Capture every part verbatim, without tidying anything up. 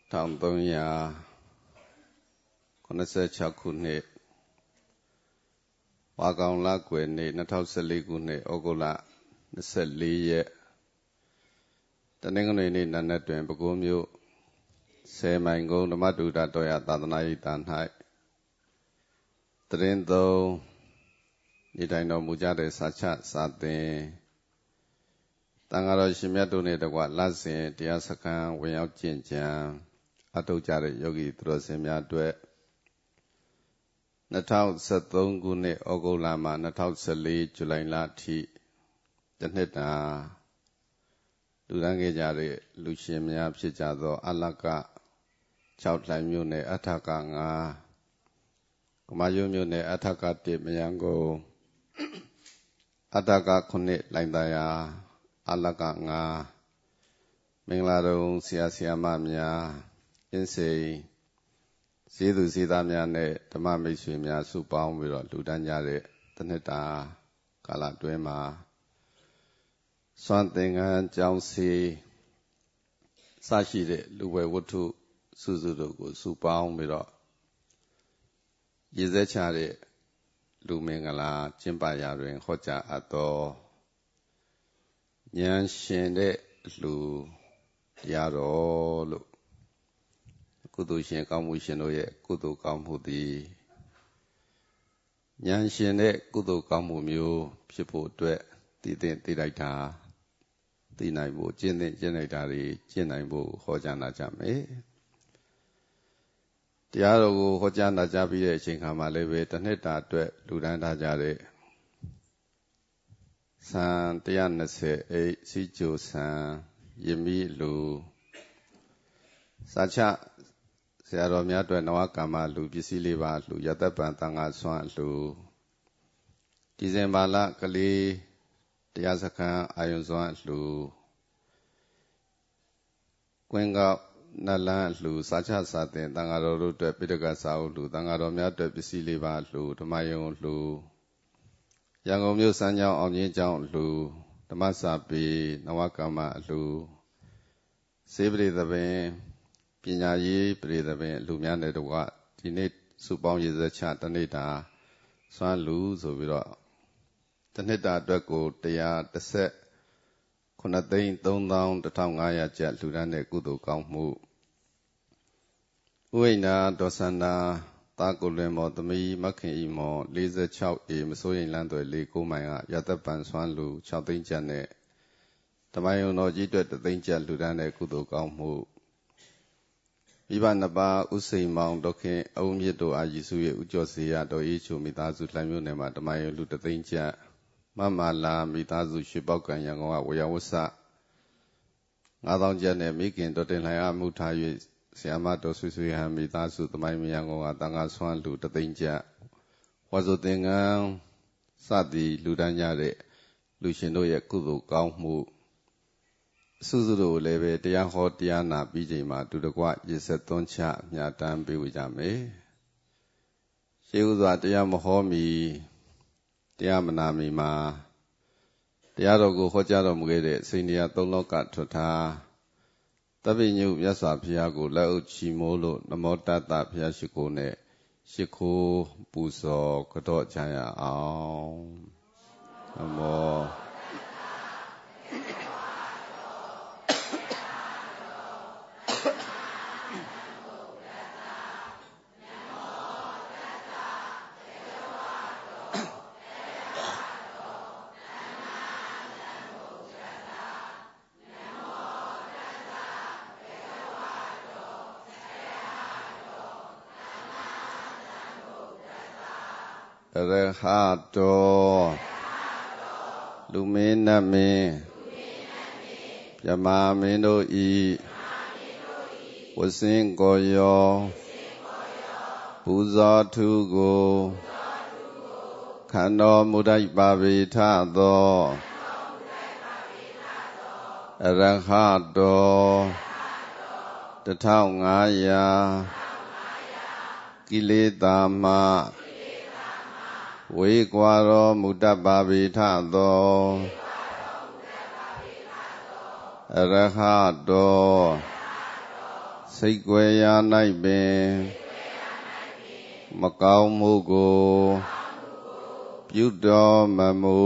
ထောင်သုံးရာခုနှစ်ဆယ့်ခြောက်ခုနှစ်ဝါကောင်လကွယ်နေ့နှစ်ထောင်ဆယ်လေးခုနှစ်ဩဂုတ်လနှစ်ဆယ့်လေးရက်တနင်္ဂနွေနေ့နံနက်တွင်ပဲခူးမြို့ဆယ်မိုင်ကုန်းဓမ္မတုဒ္ဒတော်ရသာသနာ့ရေးသာ၌တရင်သုံးနေထိုင်တော်မူကြတဲ့စာချစာသင်တန်ဃာတော်ရှင်မြတ်တို့နှင့်တကွလစဉ်တရားစခန်းဝင်ရောက်ကျင့်ကြံအထောက်ကြတဲ့ယောဂီသူတော်စင်များအတွက်နှစ်ထောင်ဆယ်သုံးခုနှစ်ဩဂုတ်လမှနှစ်ထောင်ဆယ်လေးဇူလိုင်လထိတစ်နှစ်တာလူတန်းခဲ့ကြတဲ့လူရှင်များဖြစ်ကြသောအလက၆လှိုင်မြို့နယ်အထက၅ကမာရွတ်မြို့နယ်အထက၁မယန်းကုန်းအထကခုနှစ်လှိုင်သာယာအလက၅မင်္ဂလာတုံဆရာဆရာမများအင်းစိန်ဇေသူဇေသားများနဲ့ဓမ္မမိတ်ဆွေများစုပေါင်းပြီးတော့လူတန်းကြတဲ့တစ်နှစ်တာကာလတွင်းမှာစွမ်းသင်္ကန်းကျောင်းစီစရှိတဲ့လူဝဲဝတ္ထုစုစုတို့ကိုစုပေါင်းပြီးတော့ရည်စဲချတဲ့လူမင်္ဂလာကျင့်ပရာတွင်ဟောကြားအပ်သောဉာဏ်ရှင်တဲ့လူတရားတော်လို့ကုသိုလ်ရှင်ကောင်းမှုရှင်တို့ရဲ့ကုသိုလ်ကောင်းမှုသည်ဉာဏ်ရှင်တဲ့ကုသိုလ်ကောင်းမှုမျိုးဖြစ်ဖို့အတွက်တည်တဲ့တည်လိုက်တာသိနိုင်ဖို့ကျင့်တဲ့ကျင့်လိုက်တာတွေကျင့်နိုင်ဖို့ဟောကြားနာကြမယ်တရားတော်ကိုဟောကြားနာကြပြီးတဲ့အချိန်ခါမှာလည်းပဲတစ်နှစ်တာအတွက်လူတန်းထားကြတဲ့ဆံone twentyအိတ်စီကြိုဆံယမိလူစာချဆရာတော်များအတွက်နဝကမ္မလူပစ္စည်းလေးပါလူရတ္တပံသံဃာဆွမ်းလူဒီဇင်ဘာလကလေးတရားစခန်းအာယုံစွမ်းလူကွင်းကောက်နလန်းလူစာချစာသင်သံဃာတော်တို့အတွက်ပိဋကစာအုပ်လူသံဃာတော်များအတွက်ပစ္စည်းလေးပါလူဓမ္မယုံလူရန်ကုန်မြို့စမ်းကျောင်းအောင်ကြီးကျောင်းလူဓမ္မစာပေနဝကမ္မလူစေပရိသပင်ပညာရေးပရိသပင်လူများနဲ့တကွဒီနေ့စုပေါင်းရည်စဲချတနေ့တာစွမ်းလူဆိုပြီးတော့တနှစ်တာအတွက်ကိုတရားတစ်ဆက်ခုနှစ်သိန်းသုံးသောင်းတစ်ထောင်ငါးရာကျပ်လူတန်းတဲ့ကုသိုလ်ကောင်းမှုဥဝိနာဒေါ်စန္ဒာတာကိုလွင်မော်သမီးမခင်ဤမော်၄၆အေမစိုးရင်လန်းသွယ်၄၉မိုင်ကရတ္တပံစွမ်းလူ၆သိန်းကျပ်နဲ့ဓမ္မယုံတော်ကြီးအတွက်တသိန်းကျပ်လူတန်းတဲ့ကုသိုလ်ကောင်းမှုမိဘနှစ်ပါးဥစိန်မောင်ဒေါခင်အုံမြင့်တို့အားရည်စု၍ဥကျော်စေရတော်အေးချိုမိသားစုလှိုင်မြို့နယ်မှာဓမ္မယုံလူတသိန်းကျပ်မမလာမိသားစုရွှေပေါက်ကံရန်ကုန်ကဝေယဝဆငါးသောင်းကျပ်နဲ့မိခင်တော်တင်လှိုင်အားမှုထား၍ဆရာမတော်ဆွေဆွေဟံမိသားစုသမိုင်းမရန်ကုန်ကတန်ခါဆွမ်းလူတသိန်းကျပ်ဝါစုသင်္ကန်းစသည်လူတန်းကြတဲ့လူရှင်တို့ရဲ့ကုသိုလ်ကောင်းမှုအစုစုတို့လည်းပဲတရားဟောတရားနာပြီးချိန်မှာတူတကွရည်ဆက်သွန်းချမြတ်တမ်းပေးဝေကြမယ်ရှေးဥစွာတရားမဟောမီတရားမနာမီမှာတရားတော်ကိုဟောကြားတော်မူခဲ့တဲ့စိန်တရားသုံးလောကထွတ်ထားတပည့်ညုမြတ်စွာဘုရားကိုလက်အုပ်ချီးမိုးလို့နမောတတ္တဘုရားရှိခိုးနဲ့ရှိခိုးပူဇော်ကြော့ချရအောင်နမောရဟတောလူမင်းနတ်မင်းမြမမင်းတို့ဤဝစင်ကိုယောပူဇော်ထုကိုခန္တော်မူတိုက်ပါပေထသောအရဟတောတထောင်ငါးရာကိလေသာမှဝေကွာတော်မူတတ်ပါပေထသောအရဟတောဆစိတ်ွယ်ရာ၌ပင်မကောင်းမှုကိုပြုတော်မမူ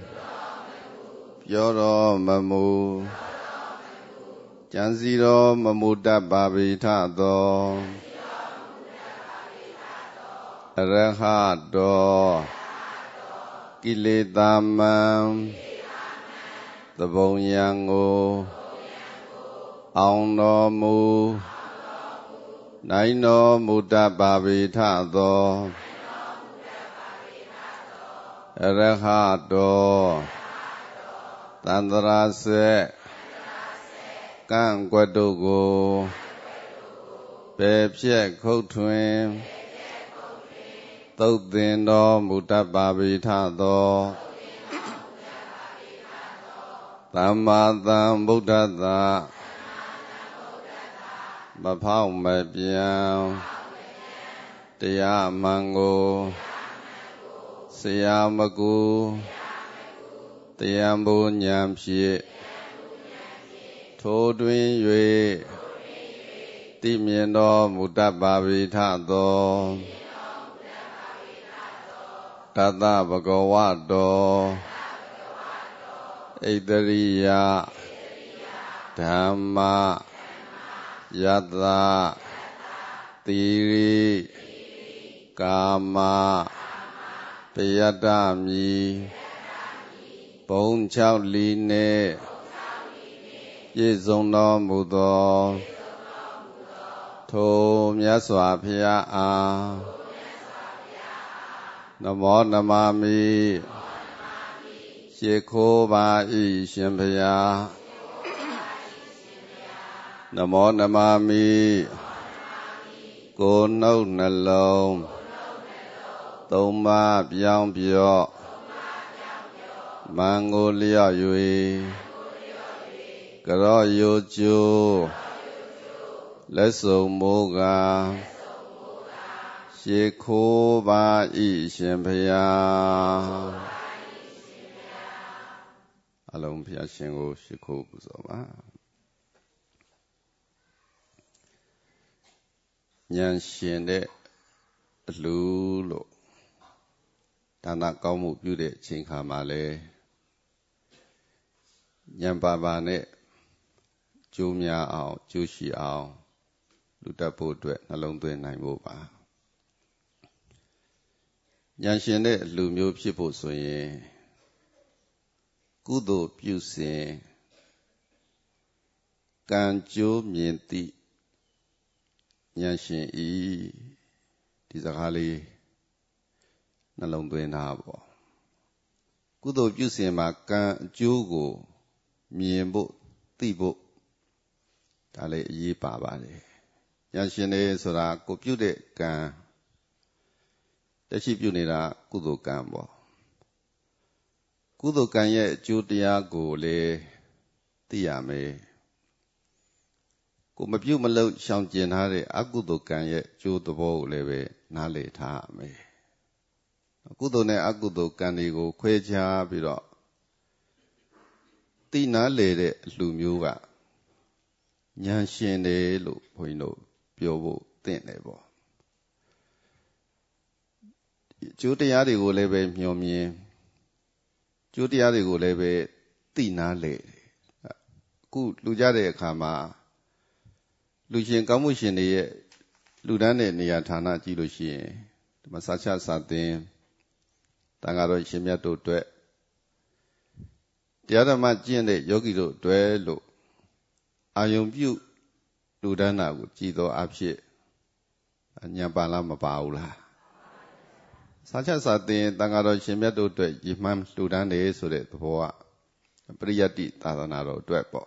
ပြောတော်မမူကြံစီတော်မမူတတ်ပါပေထသောအရဟတောကိလေသာမံသဘုံယံကိုအောင်တော်မူနိုင်တော်မူတတ်ပါပေထသောအရဟတောသန္တရာစေကံကွက်တို့ကိုပေဖြက်ခုတ်ထွင်သုတ်သင်တော်မူတတ်ပါပေထသောသမ္မာသမ္ဗုဒ္ဓတ္တမဖောက်မပြန်တရားမှန်ကိုဆရာမကူတရားဘုံဉာဏ်ဖြင့်ထိုတွင်၍သိမြင်တော်မူတတ်ပါပေထသောတသဗ္ဗဂဝတောဣတရိယဓမ္မယတ္တတိရိကာမပယတ္တမိဘုံ၆လီနှင့်ပြည့်စုံတော်မူသောထိုမြတ်စွာဘုရားအားနမောနမမိရှိခိုးပါ၏ရှင်ဘုရားနမောနမမိကိုယ်နှုတ်နှလုံးသုံးပါးပြောင်းပြော့မံကိုလျော့၍ကရော့ယိုကျိုးလက်စုံမိုးကားရှိခိုးပါ၏ရှင်ဘုရားအလုံးဘုရားရှင်ကိုရှိခိုးပူဇော်ပါဉာဏ်ရှင်တဲ့အလှလို့ဒါနကောင်းမှုပြုတဲ့အချိန်ခါမှာလဲဉာဏ်ပါပါနဲ့ကျိုးများအောင်ကျိုးရှိအောင်လူတတ်ဖို့အတွက်နှလုံးသွင်းနိုင်ဖို့ပါဉာဏ်ရှင်တဲ့အလှမျိုးဖြစ်ဖို့ဆိုရင်ကုသိုလ်ပြုစဉ်ကံကျိုးမြင်သည့်ဉာဏ်ရှင်ဤဒီစကားလေးနှလုံးသွင်းတာပေါ့ကုသိုလ်ပြုစဉ်မှာကံအကျိုးကိုမြင်ဖို့သိဖို့ဒါလည်းအရေးပါပါတယ်ဉာဏ်ရှင်တွေဆိုတာကိုပြုတဲ့ကံတက်ရှိပြုနေတာကုသိုလ်ကံပေါ့ကုသိုလ်ကံရဲ့အကျိုးတရားကိုလည်းသိရမယ်ကိုမပြုမလုပ်ရှောင်ကျဉ်ထားတဲ့အကုသိုလ်ကံရဲ့အကျိုးသဘောကိုလည်းပဲနားလည်ထားရမယ်ကုသိုလ်နဲ့အကုသိုလ်ကံတွေကိုခွဲခြားပြီးတော့သိနာလေတဲ့အလှမျိုးကဉာဏ်ရှင်တယ်လို့ဘုန်းကြီးတို့ပြောဖို့သင့်တယ်ပေါ့အကျိုးတရားတွေကိုလည်းပဲမျှော်မြင်အကျိုးတရားတွေကိုလည်းပဲသိနာလေအခုလူကြတဲ့အခါမှာလူရှင်ကောင်းမှုရှင်တွေရဲ့လူတန်းတဲ့နေရာဌာနကြည့်လို့ရှိရင်ဒီမှာစာချစာသင်တန်ဃာတော်ရှင်မြတ်တို့အတွက်တရားဓမ္မကျင့်တဲ့ယောဂီတို့အတွက်လို့အာယုံပြုလူတန်းတာကိုကြည်တော်အဖြစ်ဉာဏ်ပါလားမပါဘူးလားစာချစာသင်တန်ဃာတော်ရှင်မြတ်တို့အတွက်ရည်မှန်းလူတန်းတယ်ဆိုတဲ့သဘောကပရိယတ္တိသာသနာတော်အတွက်ပေါ့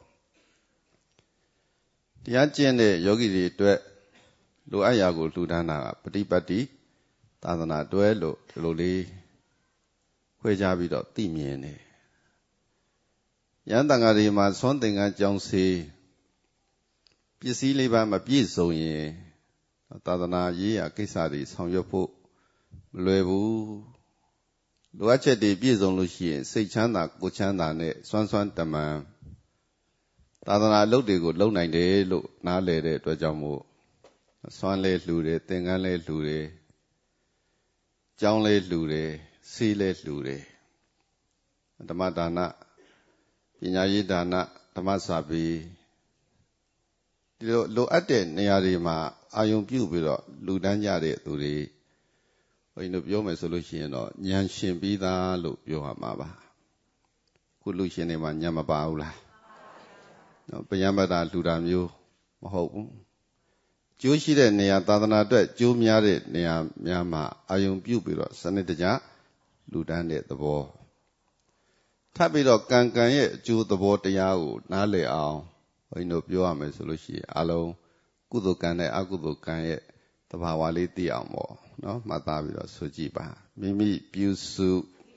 တရားကျင့်တဲ့ယောဂီတွေအတွက်လိုအပ်ရာကိုလှူဒန်းတာကပฏิပတ်တိသာသနာတွဲလို့ဒီလိုလေးခွဲခြားပြီးတော့သိမြင်တယ်။ယန္တန်ဃာတွေမှာသွန်သင်္ကန်းကြောင်းစီပစ္စည်းလေးပါမပြည့်စုံရင်သာသနာရေးရာကိစ္စတွေဆောင်ရွက်ဖို့မလွယ်ဘူး။လိုအပ်ချက်တွေပြည့်စုံလို့ရှိရင်စိတ်ချမ်းသာကိုယ်ချမ်းသာနဲ့စွမ်းစွမ်းတမန်သာသနာအလုပ်တွေကိုလုပ်နိုင်တယ်လို့နားလည်တဲ့အတွက်ကြောင့်မို့ဆွမ်းလဲလှူတယ်သင်္ကန်းလဲလှူတယ်ကျောင်းလဲလှူတယ်ဆေးလဲလှူတယ်ဓမ္မဒါနပညာရေးဒါနဓမ္မစာပေဒီလိုလိုအပ်တဲ့နေရာတွေမှာအာယုံပြုပြီးတော့လူတန်းကြတဲ့သူတွေဘုန်းကြီးတို့ပြောမယ်ဆိုလို့ရှိရင်တော့ဉာဏ်ရှင်ပြီးသားလို့ပြောရမှာပါခုလူရှင်တွေမှာဉာဏ်မပါဘူးလားနော်ပယံပတ္တာလှူတာမျိုးမဟုတ်ဘူးကျိုးရှိတဲ့နေရာသာသနာအတွက်ကျိုးများတဲ့နေရာများမှာအာယုံပြုပြီးတော့စနစ်တကျလူတန်းတဲ့သဘောထပ်ပြီးတော့ကံကံရဲ့အကျိုးသဘောတရားကိုနားလည်အောင်ဘုန်းကြီးတို့ပြောရမယ်ဆိုလို့ရှိရင်အလုံးကုသိုလ်ကံနဲ့အကုသိုလ်ကံရဲ့သဘာဝလေးသိအောင်ပေါ့နော်မှတ်သားပြီးတော့ဆိုကြည့်ပါမိမိပြုစု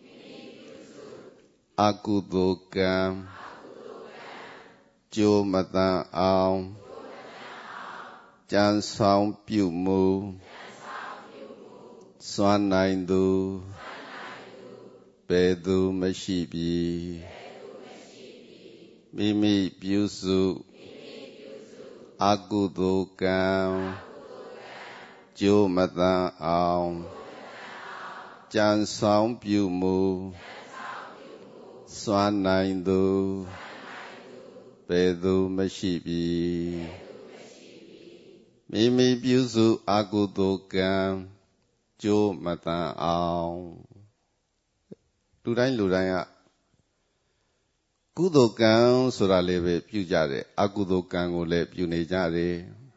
အကုသိုလ်ကံကျိုးမတန်အောင်ကြံဆောင်ပြုမှုစွမ်းနိုင်သူဘယ်သူမရှိပြီမိမိပြုစုအကုသိုလ်ကံကျိုးမတန်အောင်ကြံဆောင်ပြုမှုစွမ်းနိုင်သူဘယ်သူမရှိပြီမိမိပြုစုအကုသိုလ်ကံကျိုးမတန်အောင်လူတိုင်းလူတိုင်းကကုသိုလ်ကံဆိုတာလေးပဲပြုကြတယ်အကုသိုလ်ကံကိုလည်းပြုနေကြတယ်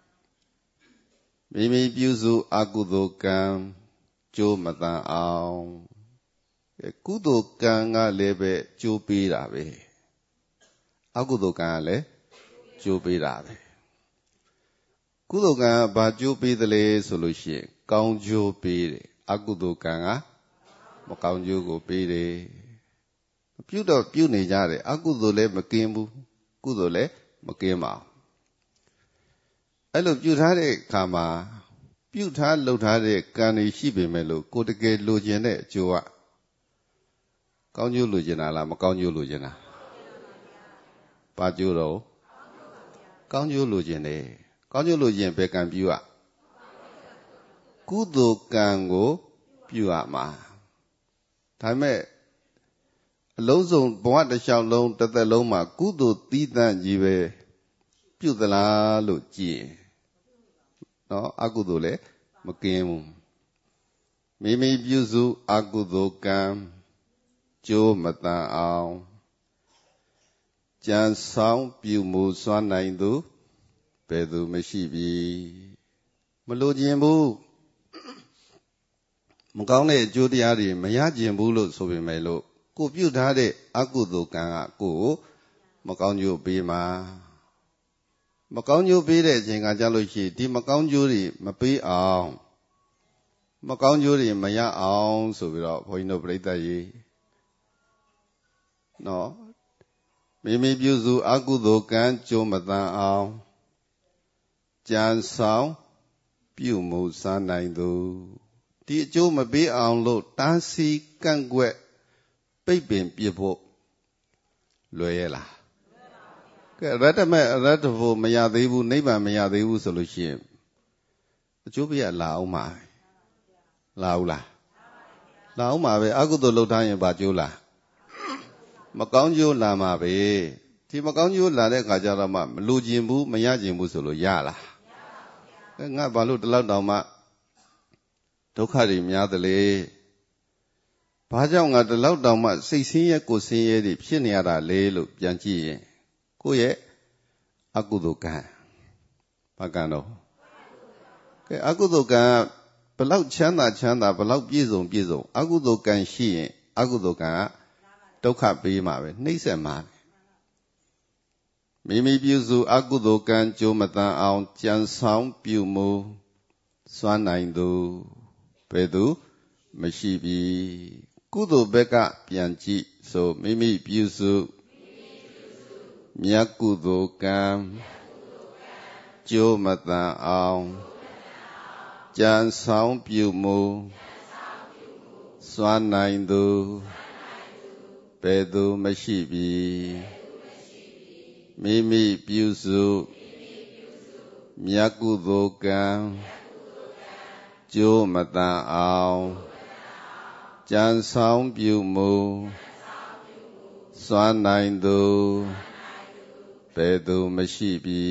မိမိပြုစုအကုသိုလ်ကံကျိုးမတန်အောင်ကုသိုလ်ကံကလည်းပဲကျိုးပေးတာပဲအကုသိုလ်ကံကလည်းကျိုးပေးတာပဲကုသိုလ်ကံကဘာကျိုးပေးသလဲဆိုလို့ရှိရင်ကောင်းကျိုးပေးတယ်အကုသိုလ်ကံကမကောင်းကျိုးကိုပေးတယ်ပြုတော့ပြုနေကြတယ်အကုသိုလ်လည်းမကင်းဘူးကုသိုလ်လည်းမကင်းပါဘူးအဲ့လိုပြုထားတဲ့အခါမှာပြုထားလှုပ်ထားတဲ့ကံတွေရှိပေမဲ့လို့ကိုယ်တကယ်လိုချင်တဲ့အကျိုးကကောင်းကျိုးလိုချင်တာလားမကောင်းကျိုးလိုချင်တာဘာကျိုးတော့ကောင်းကျိုးလိုချင်တယ်ကောင်းကျိုးလိုချင်ဘယ်ကံပြုရကုသိုလ်ကံကိုပြုရမှာဒါပေမဲ့အလုံးစုံဘဝတစ်လျှောက်လုံးတစ်သက်လုံးမှာကုသိုလ်သီးသန့်ကြီးပဲပြုသလားလို့ကြည့်ရင်နော်အကုသိုလ်လည်းမကင်းဘူးမိမိပြုစုအကုသိုလ်ကံကျိုးမတန်အောင်ကြံဆောင်ပြုမှုစွမ်းနိုင်သူဘယ်သူမရှိပြီမလိုချင်ဘူးမကောင်းတဲ့အကျိုးတရားတွေမရကျင်ဘူးလို့ဆိုပေမဲ့လို့ကိုပြုထားတဲ့အကုသိုလ်ကံကကိုယ်မကောင်းကျိုးပေးမှာမကောင်းကျိုးပေးတဲ့အချိန်ကကြာလို့ရှိရင်ဒီမကောင်းကျိုးတွေမပေးအောင်မကောင်းကျိုးတွေမရအောင်ဆိုပြီးတော့ဘုန်းကြီးတို့ပြိဿကြီးနော်မိမိပြုစုအကုသိုလ်ကံကျိုးမတန်အောင်ကြံဆောင်ပြုမှုစားနိုင်သူဒီအကျိုးမပေးအောင်လို့တားဆီးကန့်ကွက်ပိတ်ပင်ပြဖို့လွယ်ရဲ့လားကဲရတ္တမေရတ္တဖို့မရသေးဘူးနိဗ္ဗာန်မရသေးဘူးဆိုလို့ရှိရင်အကျိုးပေးရလာအောင်ပါလာဘူးလားလာအောင်ပါပဲအကုသိုလ်လုပ်ထားရင်ဘာကျိုးလားမကောင်းကျိုးလာမှာပဲဒီမကောင်းကျိုးလာတဲ့အခါကျတော့မှမလိုချင်ဘူးမရချင်ဘူးဆိုလို့ရလားကဲငါဘာလို့ဒီလောက်တောင်မှဒုက္ခတွေများသလဲဘာကြောင့်ငါဒီလောက်တောင်မှစိတ်ဆင်းရဲကိုယ်ဆင်းရဲတွေဖြစ်နေရတာလေလို့ပြန်ကြည့်ရင်ကိုယ့်ရဲ့အကုသိုလ်ကံဘာကံတော့ကဲအကုသိုလ်ကံဘလောက်ချမ်းသာချမ်းသာဘလောက်ပြည့်စုံပြည့်စုံအကုသိုလ်ကံရှိရင်အကုသိုလ်ကံကဒုက္ခပေးမှာပဲနှိမ့်ဆက်မှာပဲမိမိပြုစုအကုသိုလ်ကံကြိုးမတန်အောင်ကြံဆောင်ပြုမှုစွမ်းနိုင်သူဘယ်သူမရှိပြီကုသိုလ်ဘက်ကပြန်ကြည့်ဆိုမိမိပြုစုမြတ်ကုသိုလ်ကံကြိုးမတန်အောင်ကြံဆောင်ပြုမှုစွမ်းနိုင်သူဘယ်သူမရှိပြီမမိမိပြုစုမြတ်ကုသိုလ်ကံကျိုးမတန်အောင်ကြံဆောင်ပြုမှုစွမ်းနိုင်သူဘယ်သူမရှိပြီ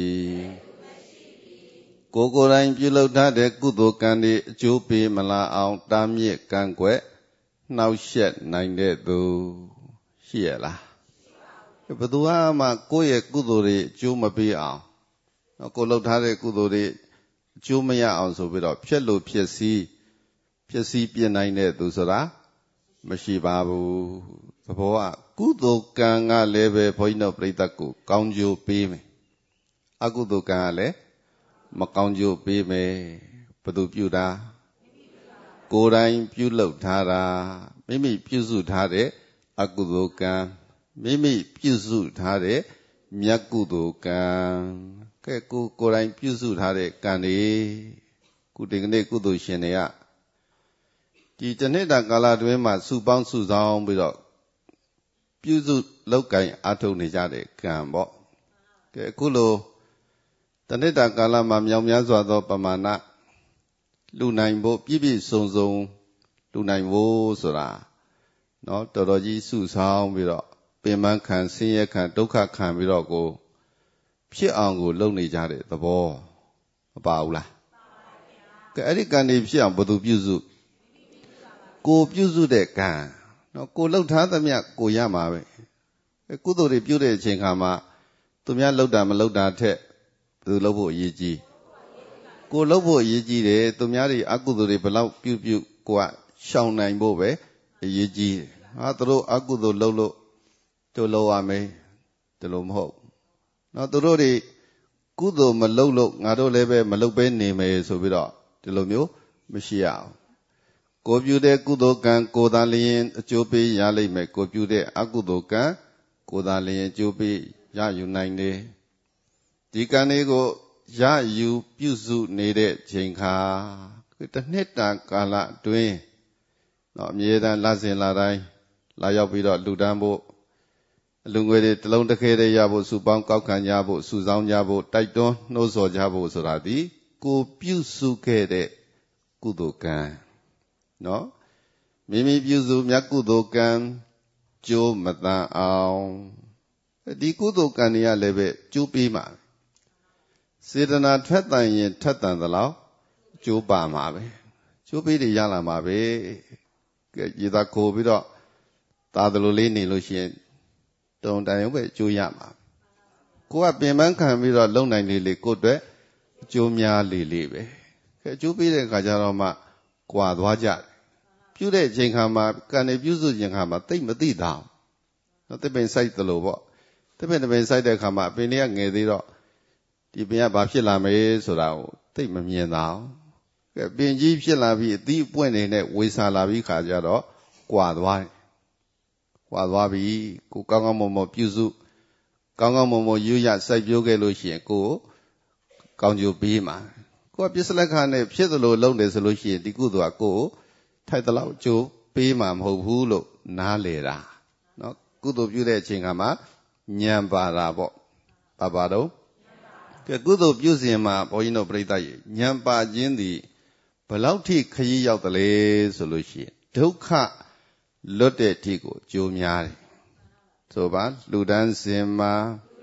ကိုယ်ကိုယ်တိုင်ပြုလုပ်ထားတဲ့ကုသိုလ်ကံတွေအကျိုးပေးမလာအောင်တားမြစ်ကန့်ကွက်နှောက်ယှက်နိုင်တဲ့သူရှိရလားဘယ်သူမှကိုယ့်ရဲ့ကုသိုလ်တွေအကျိုးမပေးအောင်ကိုယ်လုပ်ထားတဲ့ကုသိုလ်တွေအကျိုးမရအောင်ဆိုပြီးတော့ဖျက်လို့ဖျက်ဆီးဖျက်ဆီးပြနိုင်တဲ့သူဆိုတာမရှိပါဘူးသဘောကကုသိုလ်ကံကလည်းပဲဘုန်းကြီးတို့ပြိတ္တကိုကောင်းကျိုးပေးမယ်အကုသိုလ်ကံကလည်းမကောင်းကျိုးပေးမယ်ဘယ်သူပြုတာကိုယ်တိုင်ပြုလုပ်ထားတာမိမိပြုစုထားတဲ့အကုသိုလ်ကံမိမိပြုစုထားတဲ့မြတ်ကုသိုလ်ကံကဲကိုကိုယ်တိုင်ပြုစုထားတဲ့ကံတွေကုဒီကနေ့ကုသိုလ်ရှင်တွေကဒီတစ်နှစ်တာကာလတွင်းမှာစုပေါင်းစုဆောင်ပြီးတော့ပြုစုလောက်ကင်အားထုတ်နေကြတဲ့ကံပေါ့ကဲအခုလိုတစ်နှစ်တာကာလမှာမြောင်များစွာသောပမာဏလူနိုင်ဖို့ပြည့်ပြည့်စုံစုံလူနိုင်ဖို့ဆိုတာနော်တော်တော်ကြီးစုဆောင်ပြီးတော့ပင်ပန်းခံဆင်းရဲခံဒုက္ခခံပြီးတော့ကိုဖြစ်အောင်ကိုလုပ်နေကြတဲ့သဘောမပါဘူးလားကဲအဲ့ဒီကံတွေဖြစ်အောင်ဘယ်သူပြုစုကိုပြုစုတဲ့ကံနော်ကိုလှုပ်ထားသမျှကိုရမှာပဲကုသိုလ်တွေပြုတဲ့အချိန်ခါမှာသူများလှုပ်တာမလှုပ်တာထက်ဘယ်သူလှုပ်ဖို့အရေးကြီးကိုလှုပ်ဖို့အရေးကြီးတယ်သူများတွေအကုသိုလ်တွေဘယ်လောက်ပြုပြုကိုကရှောင်နိုင်ဖို့ပဲအရေးကြီးတယ်ဟာသူတို့အကုသိုလ်လှုပ်လို့တို့လှုပ်ရမယ်ဒီလိုမဟုတ်နော်သူတို့တွေကုသိုလ်မလှုပ်လို့ငါတို့လည်းပဲမလှုပ်ပဲနေမယ်ဆိုပြီးတော့ဒီလိုမျိုးမရှိရအောင်ကိုပြုတဲ့ကုသိုလ်ကံကိုသာလျင်အကျိုးပေးရလိမ့်မယ်ကိုပြုတဲ့အကုသိုလ်ကံကိုသာလျင်အကျိုးပေးရယူနိုင်တယ်ဒီကံလေးကိုရယူပြုစုနေတဲ့ချိန်ခါတစ်နှစ်တာကာလအတွင်းတော့အမြဲတမ်းလစဉ်လာတိုင်းလာရောက်ပြီးတော့လူတန်းဖို့အလူငွေတွေတလုံးတစ်ခဲတည်းရဖို့စုပေါင်းကောက်ခံကြဖို့စုဆောင်းကြဖို့တိုက်တွန်းနှိုးဆော်ကြဖို့ဆိုတာဒီကိုပြုစုခဲ့တဲ့ကုသိုလ်ကံနော်မိမိပြုစုမြတ်ကုသိုလ်ကံကျိုးမတန်အောင်ဒီကုသိုလ်ကံတွေကလည်းပဲကျိုးပေးမှာစေတနာထွက်တန်ရင်ထက်တန်သလောက်ကျိုးပါမှာပဲကျိုးပေးတွေရလာမှာပဲကဲရေသာခိုပြီးတော့သာသလိုလေးနေလို့ရှိရင်တုံတိုင်ပဲကျိုးရမှာကိုကပင်ပန်းခံပြီးတော့လုံနိုင်လေလေကိုအတွက်အကျိုးများလေလေပဲကဲအကျိုးပေးတဲ့အခါကျတော့မှကွာသွားကြတယ်ပြုတဲ့အချိန်ခါမှာကံနေပြုစုခြင်းခါမှာတိတ်မသိတာနော်တပင်စိုက်သလိုပေါ့တပင်တပင်စိုက်တဲ့ခါမှာအပင်လေးကငယ်သေးတော့ဒီပင်ကဘာဖြစ်လာမေးဆိုတာကိုသိမမြင်တာကဲပင်ကြီးဖြစ်လာပြီးအသီးပွင့်နေတဲ့ဝေစာလာပြီးခါကျတော့ကွာသွားတယ်ကွာသွားပြီကိုကောင်းကောင်းမွန်မွန်ပြုစုကောင်းကောင်းမွန်မွန်ယူရစိုက်ပျိုးခဲ့လို့ရှိရင်ကိုကောင်းကျိုးပေးမှာကိုကပစ္စလက်ခနဲ့ဖြစ်သလိုလုပ်နေဆိုလို့ရှိရင်ဒီကုသိုလ်ကကိုထိုက်သလောက်ကျိုးပေးမှာမဟုတ်ဘူးလို့နားလေတာနော်ကုသိုလ်ပြုတဲ့အချိန်ကမှဉာဏ်ပါတာပေါ့ပါပါတော့ကဲကုသိုလ်ပြုစဉ်မှာဘုန်းကြီးတို့ပြိဿရဲ့ဉာဏ်ပါခြင်းသည်ဘယ်လောက်ထိခရီးရောက်တယ်လဲဆိုလို့ရှိရင်ဒုက္ခလွတ်တဲ့အထိကိုကြိုးများတယ်ဆိုပါလူတန်းစင်မှာ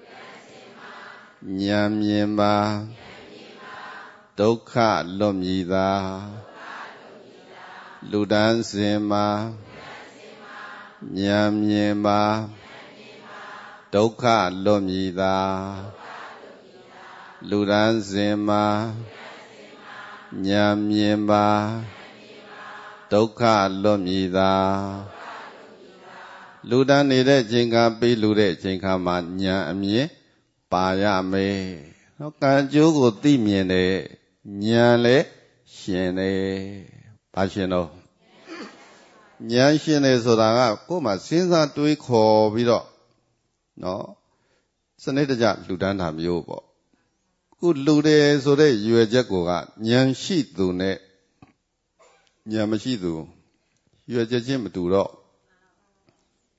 ဉာဏ်မြင်ပါဒုက္ခလွတ်မြည်သာလူတန်းစင်မှာဉာဏ်မြင်ပါဒုက္ခလွတ်မြည်သာလူတန်းစင်မှာဉာဏ်မြင်ပါဒုက္ခလွတ်မြည်သာလူတန်းနေတဲ့ချိန်ခါပြီးလူတဲ့ချိန်ခါမှာဉာဏ်အမြင်ပါရမယ်။နော်ကံကျိုးကိုသိမြင်တယ်ဉာဏ်လည်းရှင်တယ်။ဘာရှင်တော့ဉာဏ်ရှင်တယ်ဆိုတာကကိုယ်မှာစဉ်းစားတွေးခေါ်ပြီးတော့နော်စနစ်တကျလူတန်းတာမျိုးပေါ့။ခုလူတယ်ဆိုတဲ့ရွယ်ချက်ကိုကဉာဏ်ရှိသူနဲ့ဉာဏ်မရှိသူရွယ်ချက်ချင်းမတူတော့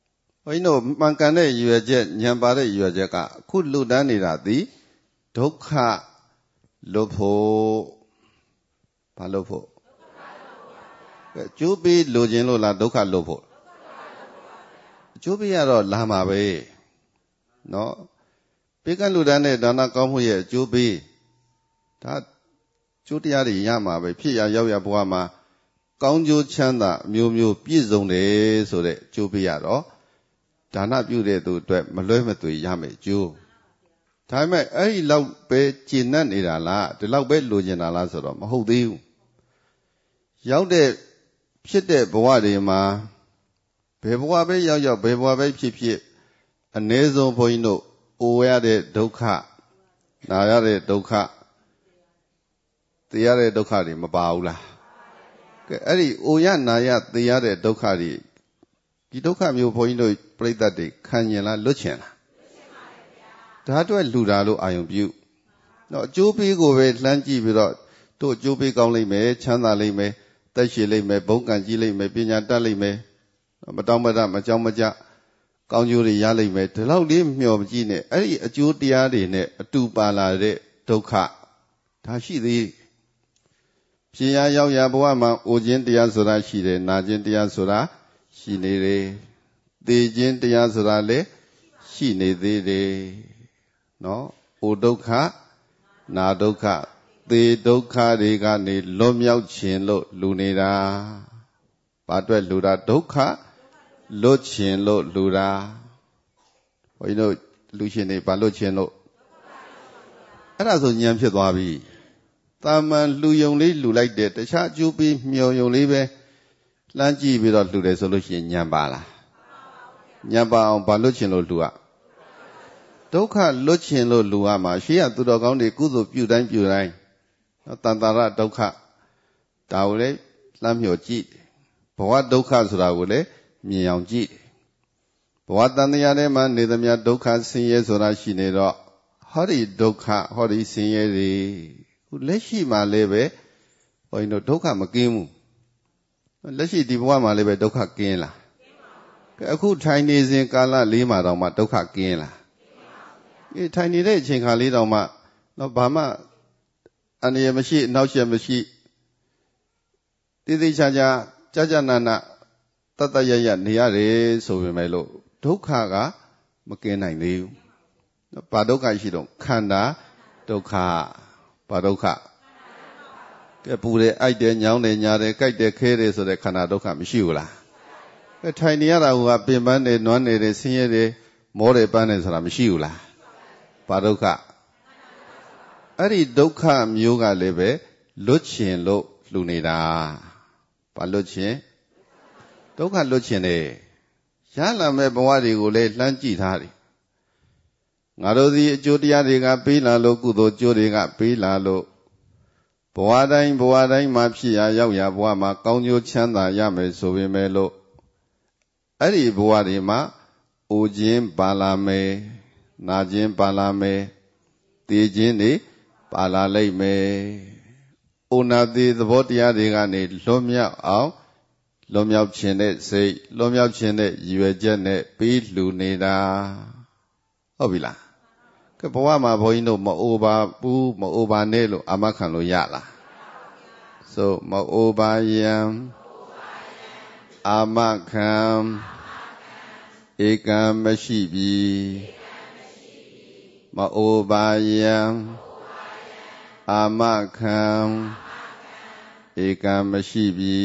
င်းတို့မှန်ကန်တဲ့ရွယ်ချက်ဉာဏ်ပါတဲ့ရွယ်ချက်ကအခုလူတန်းနေတာသည်ဒုက္ခလွတ်ဖို့ဘာလို့ဖို့ကဲကျိုးပေးလိုခြင်းလို့လားဒုက္ခလွတ်ဖို့အကျိုးပေးရတော့လာမှာပဲနော်ပေးကလူတန်းတဲ့ဒါနကောင်းမှုရဲ့အကျိုးပေးဒါကျိုးတရားတွေရမှာပဲဖြစ်ရရောက်ရဘဝမှာကောင်းကျိုးချမ်းသာအမျိုးမျိုးပြည့်စုံတယ်ဆိုတဲ့ကျိုးပေးရတော့ဒါနပြုတဲ့သူအတွက်မလွဲမသွေရမယ်ကျိုးဒါပေမဲ့အဲ့ဒီလောက်ပဲကျင့်တတ်နေတာလားဒီလောက်ပဲလိုချင်တာလားဆိုတော့မဟုတ်သေးဘူးရောက်တဲ့ဖြစ်တဲ့ဘဝတွေမှာဘယ်ဘဝပဲရောက်ရောက်ဘယ်ဘဝပဲဖြစ်ဖြစ်အ ਨੇ ဆုံးဘုန်းကြီးတို့အိုရတဲ့ဒုက္ခနာရတဲ့ဒုက္ခသိရတဲ့ဒုက္ခတွေမပါဘူးလားကဲအဲ့ဒီအိုရနာရသိရတဲ့ဒုက္ခတွေဒီဒုက္ခမျိုးဘုန်းကြီးတို့ပြိဿတ်တွေခံကျင်လားလွတ်ချင်လားဒါအတွက်လူတာလို့အာယုံပြုတော့အကျိုးပေးကိုပဲလှမ်းကြည့်ပြီးတော့တို့အကျိုးပေးကောင်းလိမ့်မယ်ချမ်းသာလိမ့်မယ်တက်ရှိလိမ့်မယ်ဘုံကံကြီးလိမ့်မယ်ပညာတတ်လိမ့်မယ်မတောင်းမတမကြောက်မကြကောင်းကျိုးတွေရလိမ့်မယ်ဒီလောက်လေးမျှော်ကြည့်နဲ့အဲ့ဒီအကျိုးတရားတွေနဲ့အတူပါလာတဲ့ဒုက္ခဒါရှိသေးဖြစ်ရရောက်ရဘဝမှာအိုခြင်းတရားဆိုတာရှိတယ်နာခြင်းတရားဆိုတာရှိနေတယ်သိခြင်းတရားဆိုတာလည်းရှိနေသေးတယ်နော်အိုဒုက္ခနာဒုက္ခသေဒုက္ခတွေကနေလွတ်မြောက်ခြင်းလို့လူနေတာဘာအတွက်လူတာဒုက္ခလွတ်ခြင်းလို့လူတာဘုန်းကြီးတို့လူရှင်တွေဘာလွတ်ခြင်းလို့အဲ့ဒါဆိုဉာဏ်ဖြစ်သွားပြီတာမန်လူယုံလေးလူလိုက်တယ်တခြားအကျိုးပေးမျောယုံလေးပဲလှမ်းကြည့်ပြီးတော့လူတယ်ဆိုလို့ရှိရင်ဉာဏ်ပါလားဉာဏ်ပါအောင်ဘာလွတ်ခြင်းလို့လူอ่ะဒုက္ခလွတ်ခြင်းလို့လူရမှာရှေးကသူတော်ကောင်းတွေကုသိုလ်ပြုတိုင်းပြုတိုင်းတန်တာရဒုက္ခဒါကိုလည်းလှမ်းမြော်ကြည့်ဘဝဒုက္ခဆိုတာကိုလည်းမြင်အောင်ကြည့်ဘဝတန်တရားထဲမှာနေသမျှဒုက္ခဆင်းရဲဆိုတာရှိနေတော့ဟောဒီဒုက္ခဟောဒီဆင်းရဲတွေခုလက်ရှိမှာလည်းပဲဘုန်းကြီးတို့ဒုက္ခမကင်းဘူးလက်ရှိဒီဘဝမှာလည်းပဲဒုက္ခကင်းလားကဲအခုထိုင်နေစဉ်ကာလလေးမှာတော့မှဒုက္ခကင်းလားအေးထိုင်နေတဲ့အချိန်ခါလေးတောင်မှတော့ဘာမှအန္တရာယ်မရှိအနောက်ရှက်မရှိတိတိကျကျကြာကြာနာနာတတ်တရရနေရတယ်ဆိုပေမဲ့လို့ဒုက္ခကမကင်းနိုင်သေးဘူးဘာဒုက္ခရှိတော့ခန္ဓာဒုက္ခဘာဒုက္ခကဲပူတယ်အိုက်တယ်ညောင်းတယ်ညာတယ်ကြိုက်တယ်ခဲတယ်ဆိုတဲ့ခန္ဓာဒုက္ခမရှိဘူးလားကဲထိုင်နေရတာကပင်ပန်းတယ်နွမ်းနေတယ်ဆင်းရဲတယ်မောတယ်ပန်းတယ်ဆိုတာမရှိဘူးလားဘာဒုက္ခအဲ့ဒီဒုက္ခမျိုးကလည်းပဲလွတ်ချင်လို့လှူနေတာဘာလွတ်ချင်ဒုက္ခလွတ်ချင်တယ်ရလာမဲ့ဘဝတွေကိုလည်းလှမ်းကြည့်ထားတယ်ငါတို့ဒီအကျိုးတရားတွေကပေးလာလို့ကုသိုလ်ကျိုးတွေကပေးလာလို့ဘဝတိုင်းဘဝတိုင်းမှာဖြစ်ရရောက်ရဘဝမှာကောင်းကျိုးချမ်းသာရမယ်ဆိုပေမဲ့လို့အဲ့ဒီဘဝတွေမှာအိုခြင်းပါလာမယ်နာခြင်းပါလာမယ်သိခြင်းတွေပါလာလိမ့်မယ်။အိုနာတိသဘောတရားတွေကနေလွတ်မြောက်အောင်လွတ်မြောက်ခြင်းတဲ့စိတ်လွတ်မြောက်ခြင်းတဲ့ရည်ရွယ်ချက်နဲ့ပြီးလှူနေတာဟုတ်ပြီလား။ကဲဘဝမှာဘုန်းကြီးတို့မအိုပါဘူးမအိုပါနဲ့လို့အာမခံလို့ရလား။ဆိုမအိုပါယံအာမခံဧကံမရှိပြီမအိုပါယံအာမခံဧကံမရှိပြီ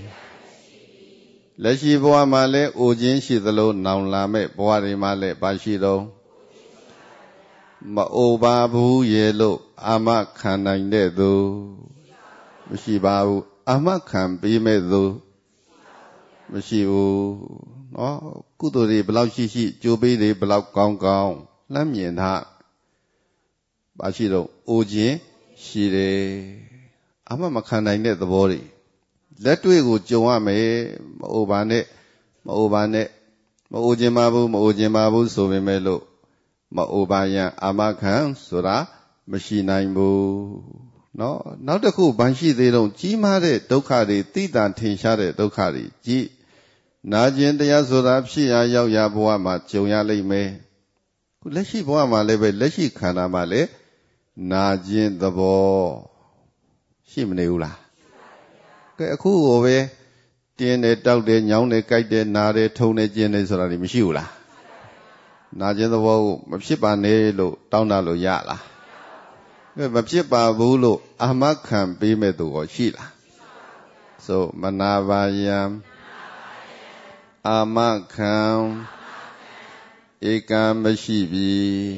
လက်ရှိဘဝမှာလည်းအိုခြင်းရှိသလိုနောင်လာမဲ့ဘဝတွေမှာလည်းပါရှိတော့မအိုပါဘူးရဲ့လို့အာမခံနိုင်တဲ့သူမရှိပါဘူးအာမခံပေးမဲ့သူမရှိဘူးနော်ကုသိုလ်တွေဘလောက်ရှိရှိကြိုးပေးတွေဘလောက်ကောင်းကောင်းလမ်းမြင်ထားပါရှိတော့အိုခြင်းရှိတယ်အမှမခံနိုင်တဲ့သဘောတွေလက်တွေ့ကိုကြုံရမယ်မအိုပါနဲ့မအိုပါနဲ့မအိုခြင်းပါဘူးမအိုခြင်းပါဘူးဆိုပေမဲ့လို့မအိုပါရန်အာမခံဆိုတာမရှိနိုင်ဘူးเนาะနောက်တစ်ခုဘာရှိသေးတော့ကြီးမားတဲ့ဒုက္ခတွေတိတ္တထင်ရှားတဲ့ဒုက္ခတွေကြီးနာခြင်းတရားဆိုတာဖြစ်ရရောက်ရဘဝမှာကြုံရလိမ့်မယ်ခုလက်ရှိဘဝမှာလည်းပဲလက်ရှိခန္ဓာမှာလည်းနာခြင်းသဘောရှိမနေဘူးလားကဲအခုကိုပဲတင်းတယ်တောက်တယ်ညောင်းတယ်ကြိုက်တယ်နားတယ်ထုံတယ်ကျင်းတယ်ဆိုတာဒီမရှိဘူးလားနာခြင်းသဘောကိုမဖြစ်ပါနဲ့လို့တောင်းတလို့ရလားကဲမဖြစ်ပါဘူးလို့အာမခံပေးမဲ့သူကိုရှိလားဆိုမနာပါယံအာမခံဧကံမရှိပြီ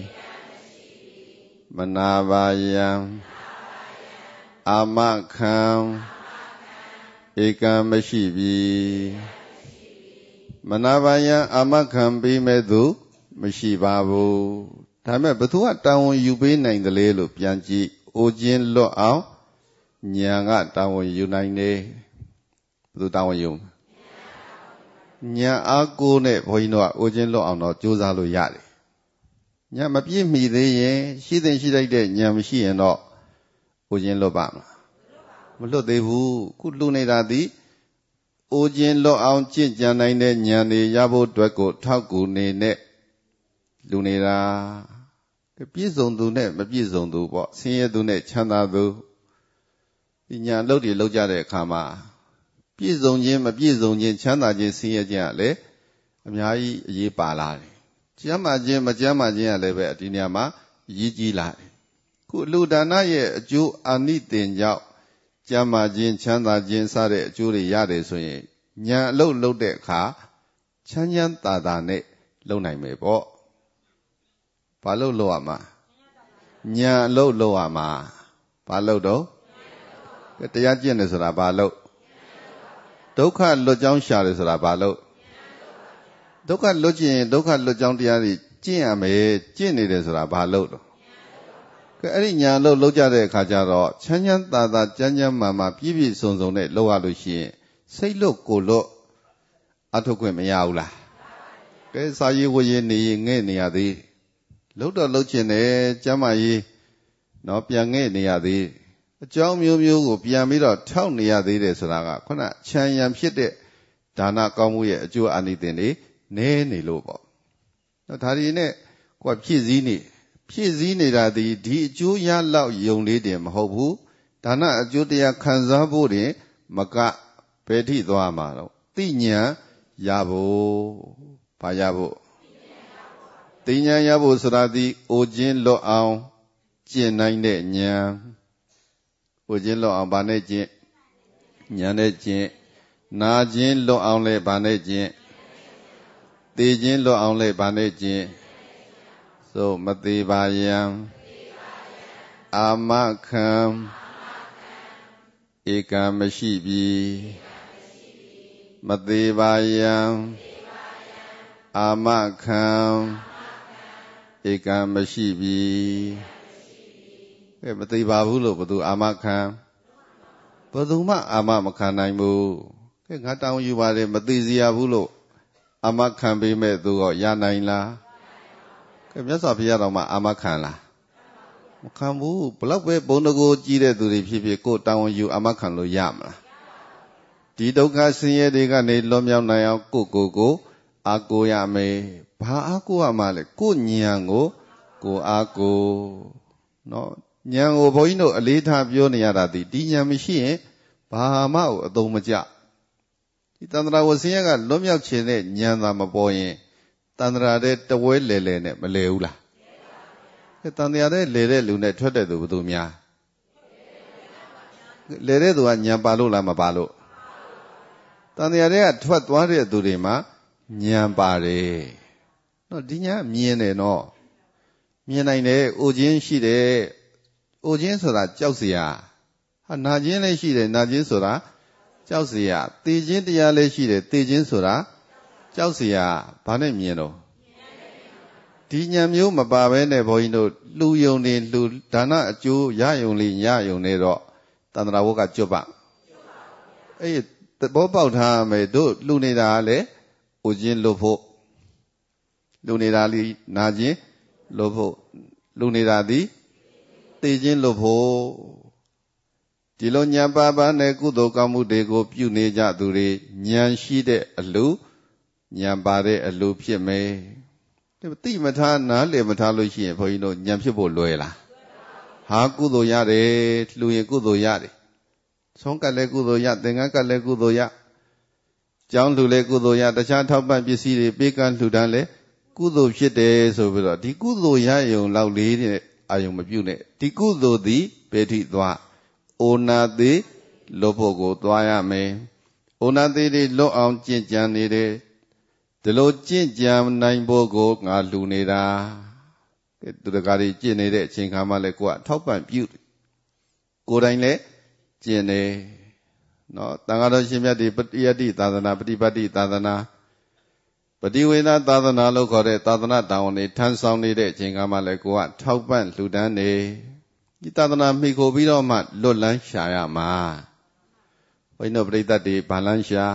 မနာပါယံအာမခံဧကံမရှိပြီမနာပါယံအာမခံပေးမဲ့သူမရှိပါဘူးဒါမဲ့ဘသူကတာဝန်ယူပေးနိုင်တယ်လေလို့ပြန်ကြည့်အိုခြင်းလွတ်အောင်ညာကတာဝန်ယူနိုင်တယ်ဘသူတာဝန်ယူညာအားကိုနဲ့ဘုန်းကြီးတို့ကအိုခြင်းလွတ်အောင်တော့ကြိုးစားလို့ရတယ်ညာမပြည့်မီသေးရင်ရှိတဲ့ရှိလိုက်တဲ့ညာမရှိရင်တော့အိုခြင်းလွတ်ပါမလားမလွတ်သေးဘူးခုလူနေတာသည်အိုခြင်းလွတ်အောင်ကြင့်ကြံနိုင်တဲ့ညာတွေရဖို့အတွက်ကိုထောက်ကူနေနဲ့လူနေတာပြည့်စုံသူနဲ့မပြည့်စုံသူပေါ့ဆင်းရဲသူနဲ့ချမ်းသာသူဒီညာအလုပ်တွေလုပ်ကြတဲ့အခါမှာပြည့်စုံခြင်းမပြည့်စုံခြင်းချမ်းသာခြင်းဆင်းရဲခြင်းကလည်းအများကြီးအရေးပါလာတယ်ကျမ်းမာခြင်းမကျမ်းမာခြင်းကလည်းပဲဒီနေရာမှာအရေးကြီးလာတယ်ခုလူဒါနရဲ့အကျိုးအာနိသင်ကြောင့်ကျမ်းမာခြင်းချမ်းသာခြင်းစတဲ့အကျိုးတွေရတယ်ဆိုရင်ညာအလုပ်လုပ်တဲ့အခါချမ်းချမ်းသာသာနဲ့လုပ်နိုင်မယ်ပေါ့ဘာလို့လုပ်ရမှာညာအလုပ်လုပ်ရမှာဘာလို့တော့တရားကျင့်တယ်ဆိုတာဘာလို့ဒုက္ခလွတ်ကြောင်းရှာတယ်ဆိုတာဘာလို့ဒုက္ခလွတ်ခြင်းဒုက္ခလွတ်ကြောင်းတရားတွေကျင့်ရမယ်ကျင့်နေတယ်ဆိုတာဘာလို့တော့ကဲအဲ့ဒီညာလို့လောက်ကြတဲ့အခါကျတော့ချမ်းချမ်းသာသာကြမ်းကြမ်းမာမာပြည့်ပြည့်စုံစုံနဲ့လောက်ရလို့ရှိရင်စိတ်လွတ်ကိုလွတ်အထုတ်ခွင့်မရဘူးလားကဲစာရေးဝရေးနေရင်ငဲ့နေရသေးလောက်တော့လောက်ချင်တယ်ကျမ်းမာရေးနော်ပြန်ငဲ့နေရသေးအကြောင်းမျိုးမျိုးကိုပြန်ပြီးတော့ထောက်နေရသေးတယ်ဆိုတာကခုနချမ်းရံဖြစ်တဲ့ဒါနကောင်းမှုရဲ့အကျိုးအာနိသင်တွေနည်းနေလို့ပေါ့နော်ဒါဒီနဲ့ကိုယ်ဖြည့်စည်းနေဖြည့်စည်းနေတာဒီဒီအကျိုးရလောက်ယုံလေးတယ်မဟုတ်ဘူးဒါနအကျိုးတရားခံစားဖို့တင်မကဘယ်ထိသွားမှာတော့သိဉာဏ်ရဖို့ဘာရဖို့သိဉာဏ်ရဖို့ဆိုတာဒီအိုခြင်းလွတ်အောင်ကျင့်နိုင်တဲ့ဉာဏ်အိုခြင်းလွတ်အောင်ဗာနဲ့ကျင့်ဉာဏ်နဲ့ကျင့်နာခြင်းလွတ်အောင်လဲဗာနဲ့ကျင့်သိခြင်းလွတ်အောင်လဲဗာနဲ့ကျင့်သို့မသေးပါယံအာမခံဧကံမရှိပြီမသေးပါယံအာမခံဧကံမရှိပြီကဲမသေးပါဘူးလို့ဘယ်သူအာမခံဘယ်သူမှအာမမခံနိုင်ဘူးကဲငါတောင်းယူပါတယ်မသေးစီရဘူးလို့အာမခံပေးမဲ့သူကရနိုင်လားကဲမြတ်စွာဘုရားတော်မှာအာမခံလားမခံဘူးဘလောက်ပဲဘုံတကိုကြီးတဲ့သူတွေဖြစ်ဖြစ်ကိုယ်တောင်းယူအာမခံလို့ရမလားဒီဒုက္ခဆင်းရဲတွေကနေလွတ်မြောက်နိုင်အောင်ကိုကိုကိုအာကိုရမယ်ဘာအာကိုရမှာလဲကိုဉာဏ်ကိုကိုအာကိုနော်ဉာဏ်ကိုဘုန်းကြီးတို့အလေးထားပြောနေရတာဒီဒီဉာဏ်မရှိရင်ဘာမှအသုံးမကျဒီတန္တရာဝဆင်းရဲကလွတ်မြောက်ခြင်းနဲ့ဉာဏ်သာမပေါ်ရင်တန္တရာတဲ့တဝဲလဲလဲနဲ့မလဲဘူးလားကဲတန္တရာတဲ့လဲတဲ့လူနဲ့ထွက်တဲ့သူဘယ်သူများလဲတဲ့သူကဉာဏ်ပါလို့လားမပါလို့တန်တရားတွေကထွက်သွားတဲ့သူတွေမှာဉာဏ်ပါတယ်နော်ဒီဉာဏ်မြင်တယ်နော်မြင်နိုင်တယ်အိုခြင်းရှိတယ်အိုခြင်းဆိုတာကြောက်เสียဟာနာခြင်းလည်းရှိတယ်နာခြင်းဆိုတာကြောက်เสียသိခြင်းတရားလည်းရှိတယ်သိခြင်းဆိုတာကြောက်เสียဘာနဲ့မြင်တော့ဒီဉာဏ်မျိုးမပါဘဲနဲ့ဘုန်းကြီးတို့လှူယုံနေလှူဒါနအကျိုးရယုံလေးရယုံနေတော့တန္တရာဝကကျွတ်ပါအဲ့သဘောပေါက်ထားမယ်တို့လူနေတာလည်းအိုခြင်းလို့ဖို့လူနေတာလေးနာခြင်းလို့ဖို့လူနေတာသည်သိခြင်းလို့ဖို့ဒီလိုဉာဏ်ပါပါနဲ့ကုသိုလ်ကောင်းမှုတွေကိုပြုနေကြသူတွေဉာဏ်ရှိတဲ့အလူဉာဏ်ပါတဲ့အလူဖြစ်မယ်တိမထားနားလေမထားလို့ရှိရင်ဘုန်းကြီးတို့ဉာဏ်ဖြစ်ဖို့လွယ်လားဟာကုသိုလ်ရတယ်လှူရင်ကုသိုလ်ရတယ်ဆုံးကလည်းကုသိုလ်ရသင်္ကန်းကလည်းကုသိုလ်ရကျောင်းလှူလည်းကုသိုလ်ရတခြားထောက်ပံ့ပစ္စည်းတွေပေးကမ်းလှူဒန်းလည်းကုသိုလ်ဖြစ်တယ်ဆိုပြီးတော့ဒီကုသိုလ်ရယုံလောက်လေးတဲ့အာယုံမပြုနဲ့ဒီကုသိုလ်သည်ပေထိသွားအိုနာသေးလွတ်ဖို့ကိုသွားရမယ်အိုနာသေးတွေလွတ်အောင်ကြင်ကြံနေတယ်ဒီလိုကြင်ကြံနိုင်ဖို့ကိုငါလှူနေတာသူတကားကြီးကြင်နေတဲ့အချိန်ခါမှလည်းကိုကထောက်ပံ့ပြုကိုယ်တိုင်လည်းကျင့်တယ်နော်တန်ခါတော်ရှင်မြတ်ဒီပฏิယတ္တိသာသနာပฏิပတ်တိသာသနာပฏิဝေဒသာသနာလို့ခေါ်တဲ့သာသနာတောင်းနေထမ်းဆောင်နေတဲ့အချိန်ကမှလည်းကိုကထောက်ပံ့လှူဒန်းနေဒီသာသနာမိခိုပြီးတော့မှလွတ်လန်းရှာရမှာဘုန်းကြီးတို့ပရိသတ်တွေဘာလန်းရှာ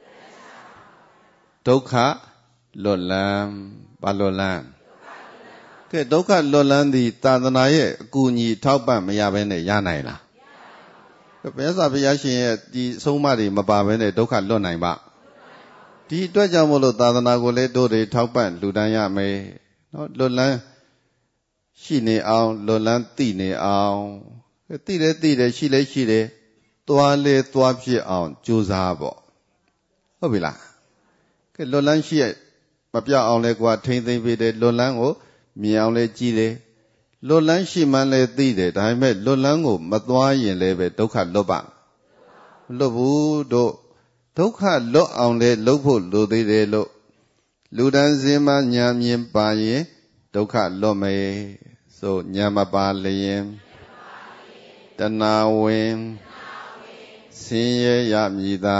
ဒုက္ခလွတ်လန်းဘာလွတ်လန်းကဲဒုက္ခလွတ်လန်းသည်သာသနာရဲ့အကူအညီထောက်ပံ့မရဘဲနဲ့ရနိုင်လားဘုရားစာဘုရားရှင်ရဲ့ဒီအဆုံးအမတွေမပါဘဲနဲ့ဒုက္ခလွတ်နိုင်ပါဒီအတွက်ကြောင့်မို့လို့သာသနာကိုလည်းတို့တွေထောက်ပံ့လှူဒန်းရမယ်နော်လွတ်လန်းရှိနေအောင်လွတ်လန်းသိနေအောင်သိတယ်သိတယ်ရှိလဲရှိတယ်သွားလဲသွားဖြစ်အောင်ကြိုးစားပေါ့ဟုတ်ပြီလားကဲလွတ်လန်းရှိရမပြောက်အောင်လဲကွာထိမ့်သိမ့်ပေးတယ်လွတ်လန်းကိုမြင်အောင်လဲကြည့်တယ်လွတ်လန်းရှိမှန်းလဲသိတယ်ဒါပေမဲ့လွတ်လန်းကိုမသွားရင်လည်းပဲဒုက္ခလွတ်ပါမလွတ်ဘူးတို့ဒုက္ခလွတ်အောင်လဲလုပ်ဖို့လိုသေးတယ်လို့လူတန်းစင်းမညာမြင်ပါရင်ဒုက္ခလွတ်မယ်ဆိုညာမပါလျင်တဏှာဝင်ဆင်းရဲရမည်သာ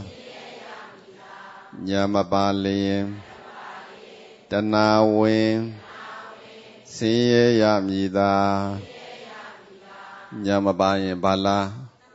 ညာမပါလျင်တဏှာဝင်ဆင်းရဲရမည်သာညာမပါရင်ဘာလား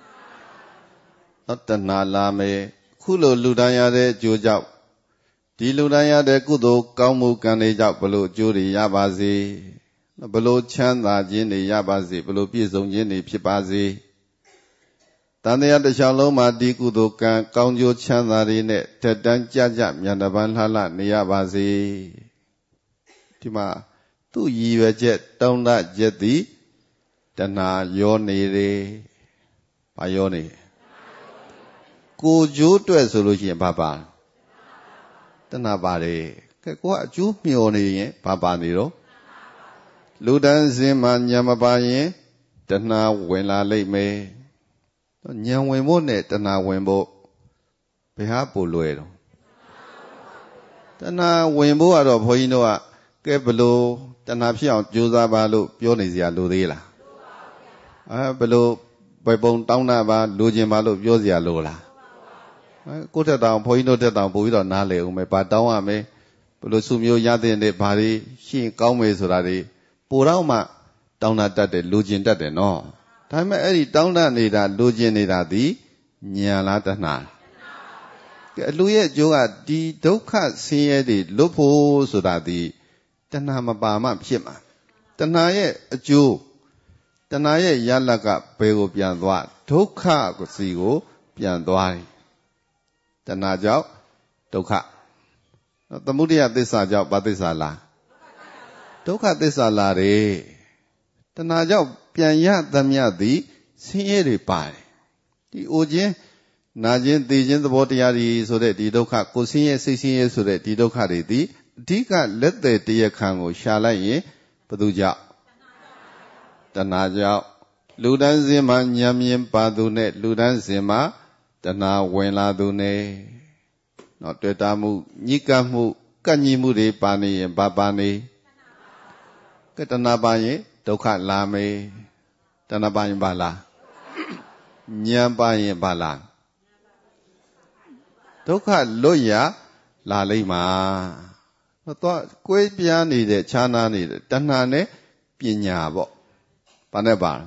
တဏှာလာမယ်ခုလိုလူတန်းရတဲ့အကျိုးကြောင့်ဒီလူတန်းရတဲ့ကုသိုလ်ကောင်းမှုကံတွေကြောင့်ဘလို့အကျိုးတွေရပါစေဘလို့ချမ်းသာခြင်းတွေရပါစေဘလို့ပြည့်စုံခြင်းတွေဖြစ်ပါစေတန်တရားတစ်ချောင်းလုံးမှာဒီကုသိုလ်ကံကောင်းကျိုးချမ်းသာတွေနဲ့ထက်တန်းကြကြမြတ်တပန်းလှလှနေရပါစေဒီမှာသူ့ရည်ရွယ်ချက်တောင်းတချက်သည်တဏှာရောနေတယ်ဘာရောနေကိုကျိုးတွေ့ဆိုလို့ရှိရင်ဘာပါတဏှာပါတယ်ကဲကိုကအကျိုးမျှော်နေရင်ဘာပါနေတော့လူတန်းစင်းမှာညံမပါရင်တဏှာဝင်လာလိမ့်မယ်ညံဝင်ဖို့နဲ့တဏှာဝင်ဖို့ဘယ်ဟာပိုလွယ်တော့တဏှာဝင်ဖို့ကတော့ဘုန်းကြီးတို့ကကဲဘလို့တဏှာဖြစ်အောင်ကြိုးစားပါလို့ပြောနေစရာလိုသေးလားအဲဘလို့ဘယ်ပုံတောင်းတာပါလိုချင်ပါလို့ပြောစရာလိုလားကိုယ့်ထက်တောင်ဘုန်းကြီးတို့ထက်တောင်ပိုပြီးတော့နားလည်ဦးမယ်ဘာတောင်းရမယ်ဘလို့စုမျိုးရတဲ့တဲ့ဘာတွေရှိရင်ကောင်းမယ်ဆိုတာတွေပိုတော့မှတောင်းတတ်တယ်လိုချင်တတ်တယ်နော်ဒါပေမဲ့အဲ့ဒီတောင်းတနေတာလိုချင်နေတာဒီဉာဏ်လားတဏှာအလူရဲ့အကျိုးကဒီဒုက္ခဆင်းရဲတွေလွတ်ဖို့ဆိုတာဒီတဏှာမပါမှဖြစ်မှာတဏှာရဲ့အကျိုးတဏှာရဲ့ရလကဘယ်ကိုပြန်သွားဒုက္ခကိုစီကိုပြန်သွားတယ်တဏှာကြောင့်ဒုက္ခသမုဒယသစ္စာကြောင့်ဘာသစ္စာလားဒုက္ခသစ္စာလာတယ်တဏှာကြောင့်ပြန်ရသမျှသည်ဆင်းရဲတွေပါတယ်ဒီအိုခြင်းနာခြင်းသိခြင်းသဘောတရားတွေဆိုတဲ့ဒီဒုက္ခကိုဆင်းရဲစိတ်ဆင်းရဲဆိုတဲ့ဒီဒုက္ခတွေသည်အဓိကလက်သေးတရားခံကိုရှာလိုက်ရင်ဘယ်သူကြောင့်တဏှာကြောင့်လူတန်းစင်မှာညံမြင်ပါသူနဲ့လူတန်းစင်မှာတဏှာဝင်လာသူနဲ့နော်တွေ့တာမှုညှိကပ်မှုကန့်ညီမှုတွေပါနေရင်ဘာပါနေကတဏှာပါရင်ဒုက္ခလာမယ်တဏှာပါရင်ဘာလားဉာဏ်ပါရင်ဘာလားဒုက္ခလွတ်ရလာလိမ့်မှာတော့ကွဲပြားနေတဲ့ခြားနားနေတဲ့တဏှာနဲ့ပညာပေါ့ဘာနဲ့ပါ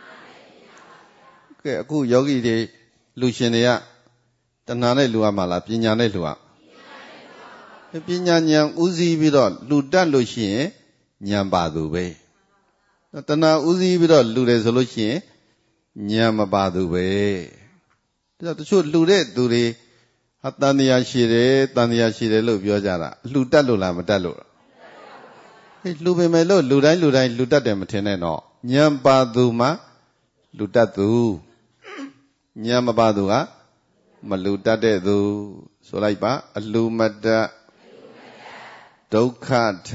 ကဲအခုယောဂီတွေလူရှင်တွေကတဏှာနဲ့လူရမှာလားပညာနဲ့လူရပညာဉာဏ်ဥစည်းပြီးတော့လူတတ်လို့ရှိရင်ဉာဏ်ပါသူပဲတဏှာဥစည်းပြီးတော့လူတယ်ဆိုလို့ရှိရင်ဉာဏ်မပါသူပဲဒါတချို့လူတဲ့သူတွေဟာအတန်တရားရှိတယ်တန်တရားရှိတယ်လို့ပြောကြတာလှူတတ်လို့လားမတတ်လို့ဟေးလှူပေမဲ့လို့လူတိုင်းလူတိုင်းလှူတတ်တယ်မထင်နဲ့တော့ဉာဏ်ပါသူမှလှူတတ်သူဉာဏ်မပါသူကမလှူတတ်တဲ့သူဆိုလိုက်ပါအလှူမတတ်ဒုက္ခထ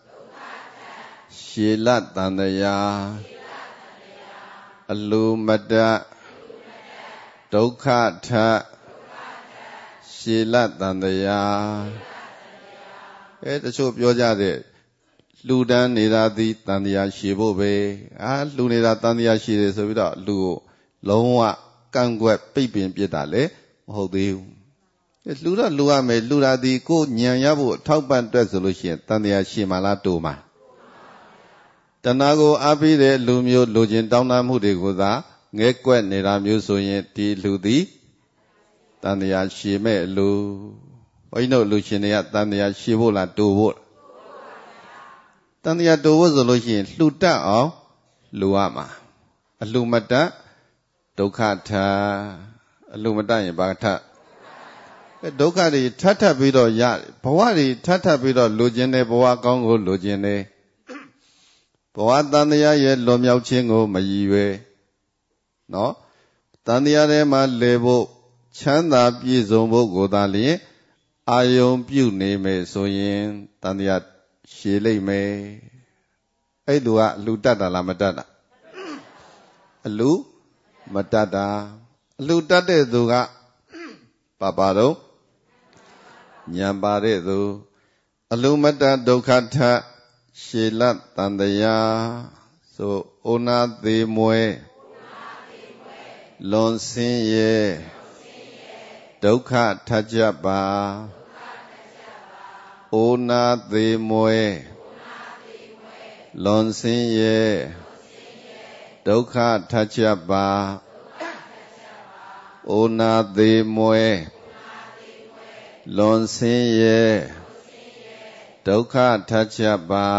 ရှေလတန်တရားအလှူမတတ်ဒုက္ခထရှေလတန်တရားအဲတချို့ပြောကြတဲ့လှူဒန်းနေတာသည်တန်တရားရှည်ဖို့ပဲအာလှူနေတာတန်တရားရှည်တယ်ဆိုပြီးတော့လူကိုလုံးဝကန့်ကွက်ပိတ်ပင်ပြစ်တာလေမဟုတ်သေးဘူးလှူတော့လှူရမယ်လှူတာဒီကိုညံရဖို့ထောက်ပံ့တွက်ဆိုလို့ရှိရင်တန်တရားရှည်မှလားတူမှာတဏှာကိုအားပေးတဲ့လူမျိုးလူချင်းတောင်းတမှုတွေကိုသာငဲကွက်နေတာမျိုးဆိုရင်ဒီလူသည်တန်တရားရှည်မဲ့လူဘုန်းကြီးတို့လူရှင်တွေကတန်တရားရှည်ဖို့လားတူဖို့တန်တရားတူဖို့ဆိုလို့ရှိရင်လှူတတ်အောင်လှူရမှာအလှူမတတ်ဒုက္ခထအလှူမတတ်ရင်ဘာထဒုက္ခတွေထပ်ထပ်ပြီးတော့ရတယ်ဘဝတွေထပ်ထပ်ပြီးတော့လိုချင်တယ်ဘဝကောင်းကိုလိုချင်တယ်ဘဝတန်တရားရဲ့လွန်မြောက်ခြင်းကိုမရည်ရွယ်နော်တန်တရားထဲမှာလေဖို့ချမ်းသာပြည့်စုံဖို့ကိုသာလျှင်အာယုံပြုနေမယ်ဆိုရင်တန်တရားရှည်လိမ့်မယ်အဲ့လူကအလူတတ်တာလားမတတ်တာအလူမတတ်တာအလူတတ်တဲ့သူကပါပါတော့ဉာဏ်ပါတဲ့သူအလူမတတ်ဒုက္ခထရှေလတန်တရားဆိုဩနာသေးမွဲလွန်ဆင်းရဲဒုက္ခထကြပါဩနာသေးမွဲလွန်ဆင်းရဲဒုက္ခထကြပါဩနာသေးမွဲလွန်ဆင်းရဲဒုက္ခထကြပါ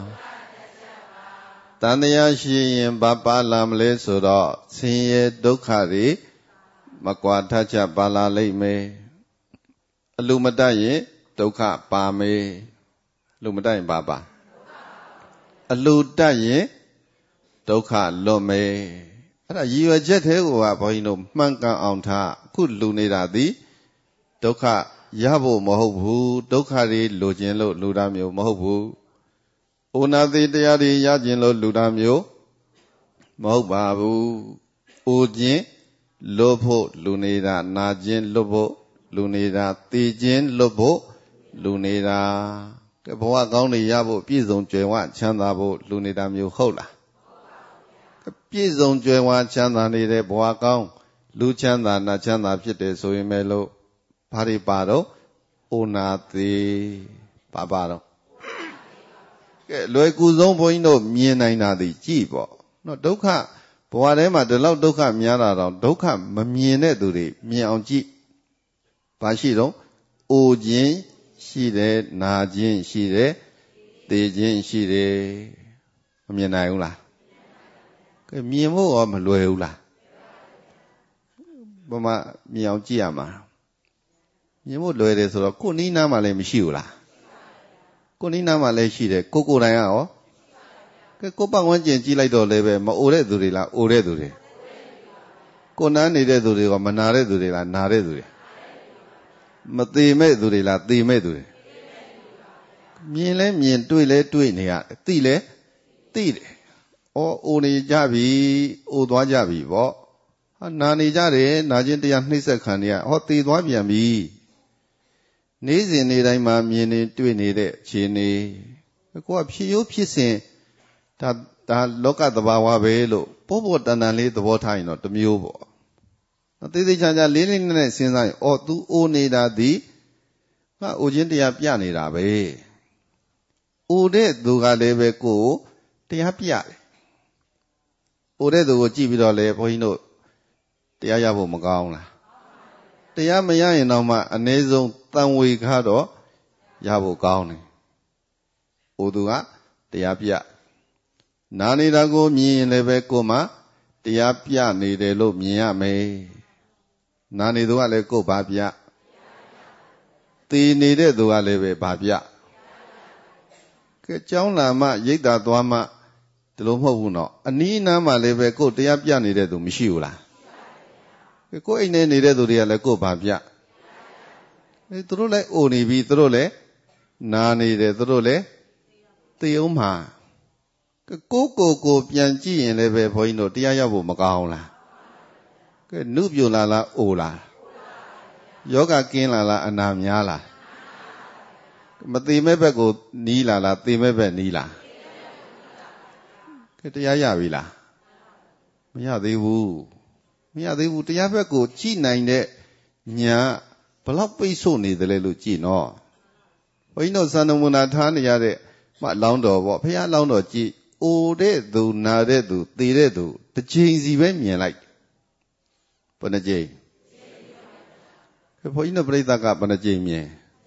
တန်တရားရှိရင်ဘာပါလာမလဲဆိုတော့ဆင်းရဲဒုက္ခတွေမကွာထကြပါလာလိမ့်မယ်အလူမတတ်ရင်ဒုက္ခပါမယ်လူမတတ်ရင်ဘာပါအလူတတ်ရင်ဒုက္ခလွတ်မယ်အဲ့ဒါရည်ရွယ်ချက်သေးကိုကဘုန်းကြီးတို့မှန်ကန်အောင်ထားအခုလူနေတာသည်ဒုက္ခရဖို့မဟုတ်ဘူးဒုက္ခတွေလိုချင်လို့လူတာမျိုးမဟုတ်ဘူးဩနာတိတရားတွေရခြင်းလို့လူတာမျိုးမဟုတ်ပါဘူးအိုခြင်းလွတ်ဖို့လူနေတာနာခြင်းလွတ်ဖို့လူနေတာသိခြင်းလွတ်ဖို့လူနေတာကဲဘဝကောင်းတွေရဖို့ပြည့်စုံကြွယ်ဝချမ်းသာဖို့လူနေတာမျိုးဟုတ်လားပြည့်စုံကြွယ်ဝချမ်းသာနေတဲ့ဘဝကောင်းလူချမ်းသာနာချမ်းသာဖြစ်တယ်ဆိုရင်ပဲလို့ဘာတွေပါတော့ဩနာတိပါပါတော့ကဲလွယ်ကူဆုံးဘုန်းကြီးတို့မြင်နိုင်တာဒီကြည့်ပေါ့နော်ဒုက္ခဘဝထဲမှာဒီလောက်ဒုက္ခများတာတော့ဒုက္ခမမြင်တဲ့သူတွေမြင်အောင်ကြည့်ဘာရှိတော့အိုခြင်းရှိတယ်နာခြင်းရှိတယ်သိခြင်းရှိတယ်မမြင်နိုင်ဘူးလားကဲမြင်ဖို့ရောမလွယ်ဘူးလားဘယ်မှာမြင်အောင်ကြည့်ရမှာမြင်ဖို့လွယ်တယ်ဆိုတော့ကိုယ်နီးနားမှာလည်းမရှိဘူးလားကိုယ်နီးနားမှာလည်းရှိတယ်ကိုကိုယ်တိုင်ကရောကဲကိုယ်ပတ်ဝန်းကျင်ကြည့်လိုက်တော့လည်းပဲမအိုတဲ့သူတွေလားအိုတဲ့သူတွေကိုနားနေတဲ့သူတွေကမနာတဲ့သူတွေလားနာတဲ့သူတွေမသေးမဲ့သူတွေလားသေမဲ့သူတွေမြင်လဲမြင်တွေ့လဲတွေ့နေရတယ်သိလဲသိတယ်ဩအိုနေကြပြီအိုသွားကြပြီပေါ့ဟာနာနေကြတယ်နာခြင်းတရားနှိမ့်ဆက်ခံနေရဟောသေသွားပြန်ပြီနေ့စဉ်နေ့တိုင်းမှာမြင်နေတွေ့နေတဲ့အခြေအနေကိုကဖြစ်ရိုးဖြစ်စဉ်ဒါဒါလောကသဘာဝပဲလို့ပို့ပို့တန်တန်လေးသဘောထားရင်တော့တစ်မျိုးပေါ့သေသေးချာချာလေးလေးနက်နက်စဉ်းစားရင်အော် तू အိုနေတာဒီငါအိုခြင်းတရားပြနေတာပဲအိုတဲ့သူကလည်းပဲကိုယ်တရားပြတယ်အိုတဲ့သူကိုကြည့်ပြီးတော့လေဘုန်းကြီးတို့တရားရဖို့မကောင်းလားတရားမရရင်တော့မှအ ਨੇ ဆုံးတန်ဝေခါတော့ရဖို့ကောင်းတယ်အိုသူကတရားပြနာနေတာကိုမြင်ရင်လည်းပဲကိုယ်မှတရားပြနေတယ်လို့မြင်ရမယ်နာနေသူကလည်းကိုယ်ဘာပြသေနေတဲ့သူကလည်းပဲဘာပြကဲကျောင်းလာမှရိတ်တာသွားမှဒီလိုမဟုတ်ဘူးနော်အနီးနားမှာလည်းပဲကိုယ်တရားပြနေတဲ့သူမရှိဘူးလားကဲကိုယ်အိမ်ထဲနေတဲ့သူတွေကလည်းကိုယ်ဘာပြအဲသူတို့လည်းအိုနေပြီသူတို့လည်းနာနေတယ်သူတို့လည်းသေအောင်မှာကိုယ်ကိုယ်ကိုပြန်ကြည့်ရင်လည်းပဲဘုန်းကြီးတို့တရားရဖို့မကောင်းလားကဲနုပြိုလာလားအိုလားယောဂကင်းလာလားအနာများလားမသိမဲ့ဘက်ကိုနီးလာလားသိမဲ့ဘက်နီးလားကဲတရားရပြီလားမရသေးဘူးမရသေးဘူးတရားဘက်ကိုကြည့်နိုင်တဲ့ညာဘလောက်ပိတ်ဆို့နေတယ်လဲလို့ကြည့်နော်ဘုန်းကြီးတို့စံတော်မူနာထားနေရတဲ့မလောင်းတော်ပေါ့ဖះလောင်းတော်ကြည့်အိုတဲ့သူနာတဲ့သူသေတဲ့သူတစ်ချိန်စီပဲမြင်လိုက်ဘယ်နှကြိမ်ဘုန်းကြီးတို့ပြိဿကဘယ်နှကြိမ်မြင်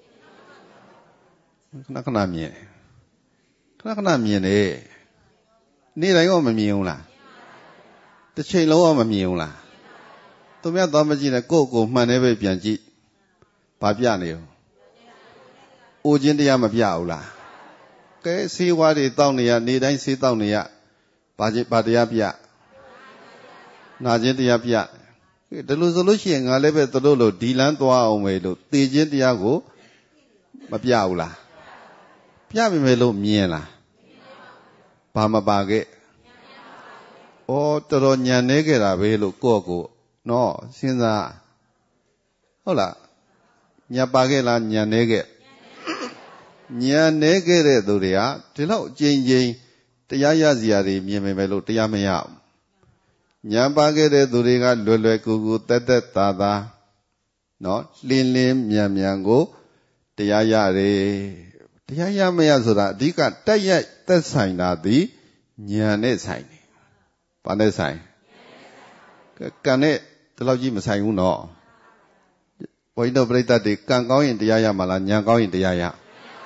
ခဏခဏမြင်ခဏခဏမြင်တယ်နေ့တိုင်းရောမမြင်ဘူးလားတစ်ချိန်လုံးရောမမြင်ဘူးလားသူများသွားမကြည့်နဲ့ကိုယ့်ကိုမှန်နေပဲပြန်ကြည့်ဘာပြနေရောအိုခြင်းတရားမပြဘူးလားကဲဆေးဝါးတွေတောက်နေရနေတိုင်းဆေးတောက်နေရဘာချင်းဘာတရားပြနာခြင်းတရားပြဒီလိုဆိုလို့ရှိရင်ငါလည်းပဲသူတို့လိုဒီလန်းသွားအောင်ပဲလို့သေခြင်းတရားကိုမပြဘူးလားပြပြီမယ်လို့မြင်လားဘာမပါခဲ့ဩတော်တော်ညံနေခဲ့တာပဲလို့ကိုယ့်ကိုနော်စဉ်းစားဟုတ်လားညံပါခဲ့လားညံနေခဲ့ညံနေခဲ့တဲ့သူတွေကဒီလောက်အချိန်ချင်းတရားရစီရာတွေမြင်မယ်လို့တရားမရဘူးညံပါခဲ့တဲ့သူတွေကလွယ်လွယ်ကူကူတက်တက်သာသာနော်လင်းလင်းမြန်မြန်ကိုတရားရတယ်တရားရမရဆိုတာအဓိကတက်ရိုက်သက်ဆိုင်တာဒီဉာဏ်နဲ့ဆိုင်တယ်။ဘာနဲ့ဆိုင်။ကံနဲ့ဒီလောက်ကြီးမဆိုင်ဘူးနော်။ဘုန်းကြီးတို့ပြိဿတ်တွေကံကောင်းရင်တရားရမှာလားဉာဏ်ကောင်းရင်တရားရ။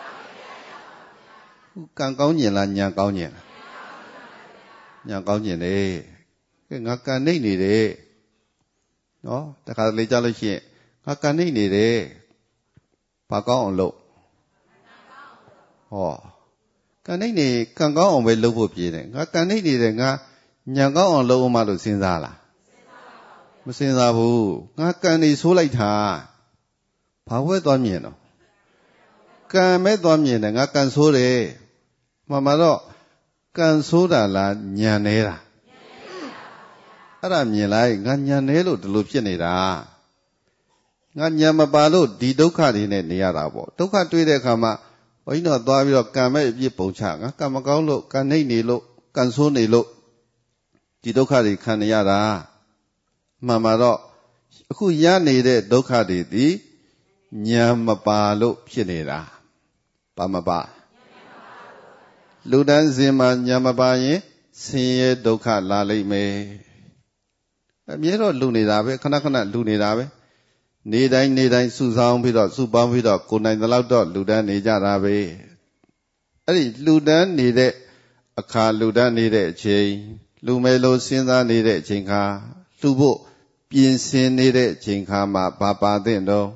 ကံကောင်းရင်လားဉာဏ်ကောင်းရင်လား။ဉာဏ်ကောင်းရင်လေ။ကဲငါကံနှိမ့်နေတယ်။နော်တခါလေကြားလို့ရှိရင်ငါကံနှိမ့်နေတယ်။ဘာကောင်းအောင်လုပ်ဟောကံနှိမ့်နေကံကောင်းအောင်ပဲလုပ်ဖို့ပြေးတယ်ငါကံနှိမ့်နေတယ်ငါညံကောင်းအောင်လုပ်အောင်မလို့စဉ်းစားလားမစဉ်းစားဘူးငါကံနေဆိုးလိုက်တာဘာဝဲသွားမြင်တော့ကံမဲ့သွားမြင်တယ်ငါကံဆိုးတယ်မှန်မှာတော့ကံဆိုးတာလားညံနေတာအဲ့ဒါမြင်လိုက်ငါညံနေလို့ဒီလိုဖြစ်နေတာငါညံမပါလို့ဒီဒုက္ခတွေနဲ့နေရတာပေါ့ဒုက္ခတွေ့တဲ့အခါမှာဘုန်းကြီးတို့သွားပြီးတော့ကံမဲ့အပြစ်ပုံချငါကံမကောင်းလို့ကံနှိမ့်နေလို့ကံဆိုးနေလို့ဒီဒုက္ခတွေခံနေရတာမှန်မှာတော့အခုရနေတဲ့ဒုက္ခတွေဒီဉာဏ်မပါလို့ဖြစ်နေတာဘာမပါလူတန်းစင်မှာဉာဏ်မပါရင်ဆင်းရဲဒုက္ခလာလိမ့်မယ်အမြဲတော့လူနေတာပဲခဏခဏလူနေတာပဲနေတိုင်းနေတိုင်းစုဆောင်ပြီးတော့စုပေါင်းပြီးတော့ကိုယ်နိုင်တဲ့လောက်တော့လူတန်းနေကြတာပဲအဲ့ဒီလူတန်းနေတဲ့အခါလူတန်းနေတဲ့အချိန်လူမယ်လို့စဉ်းစားနေတဲ့အချိန်ခါလူဖို့ပြင်ဆင်နေတဲ့အချိန်ခါမှာဘာပါတဲ့တော့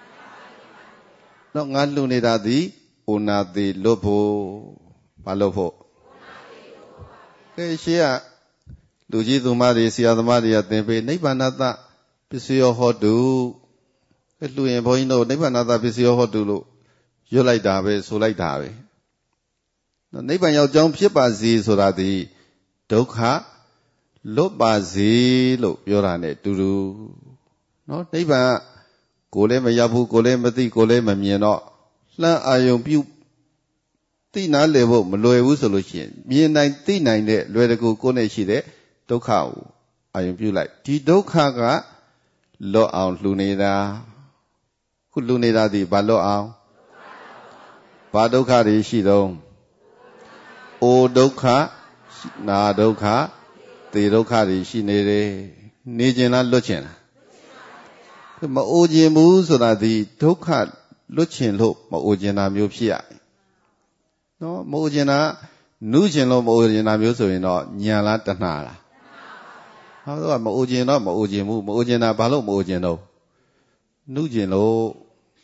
တော့ငါလူနေတာသည်ဩနာတိလွတ်ဖို့ဘာလို့ဖို့ကဲရှေ့ကလူကြီးသူမတွေဆရာသမားတွေကသင်ပေးနိဗ္ဗာန်တပစ္စယောဟောတုလူရင်ဘုန်းကြီးတို့နိဗ္ဗာန်ပစ္စယောဟောတုလို့ရွတ်လိုက်တာပဲဆိုလိုက်တာပဲနိဗ္ဗာန်ရောက်ကြောင်းဖြစ်ပါစေဆိုတာဒီဒုက္ခလွတ်ပါစေလို့ပြောတာ ਨੇ တူတူနော်နိဗ္ဗာန်ကိုယ်လည်းမရောက်ဘူးကိုယ်လည်းမသိကိုယ်လည်းမမြင်တော့လှမ်းအာယုံပြုသိနာလေဖို့မလွယ်ဘူးဆိုလို့ရှိရင်မြင်နိုင်သိနိုင်တဲ့လွယ်တကူကိုယ်နဲ့ရှိတဲ့ဒုက္ခကိုအာယုံပြုလိုက်ဒီဒုက္ခကလွတ်အောင်လှူနေတာခုလှူနေတာဒီဘာလွတ်အောင်ဘာဒုက္ခတွေရှိတော့အိုဒုက္ခနာဒုက္ခသေဒုက္ခတွေရှိနေတယ်နေခြင်းလားလွတ်ခြင်းလားမအိုခြင်းဘူးဆိုတာဒီဒုက္ခလွတ်ခြင်းလို့မအိုခြင်းတာမျိုးဖြစ်ရနော်မအိုခြင်းတာနုခြင်းလို့မအိုခြင်းတာမျိုးဆိုရင်တော့ညံလားတဏှာလားဟောတော့မအိုခြင်းတော့မအိုခြင်းဘူးမအိုခြင်းတာဘာလို့မအိုခြင်းတော့နုခြင်းလို့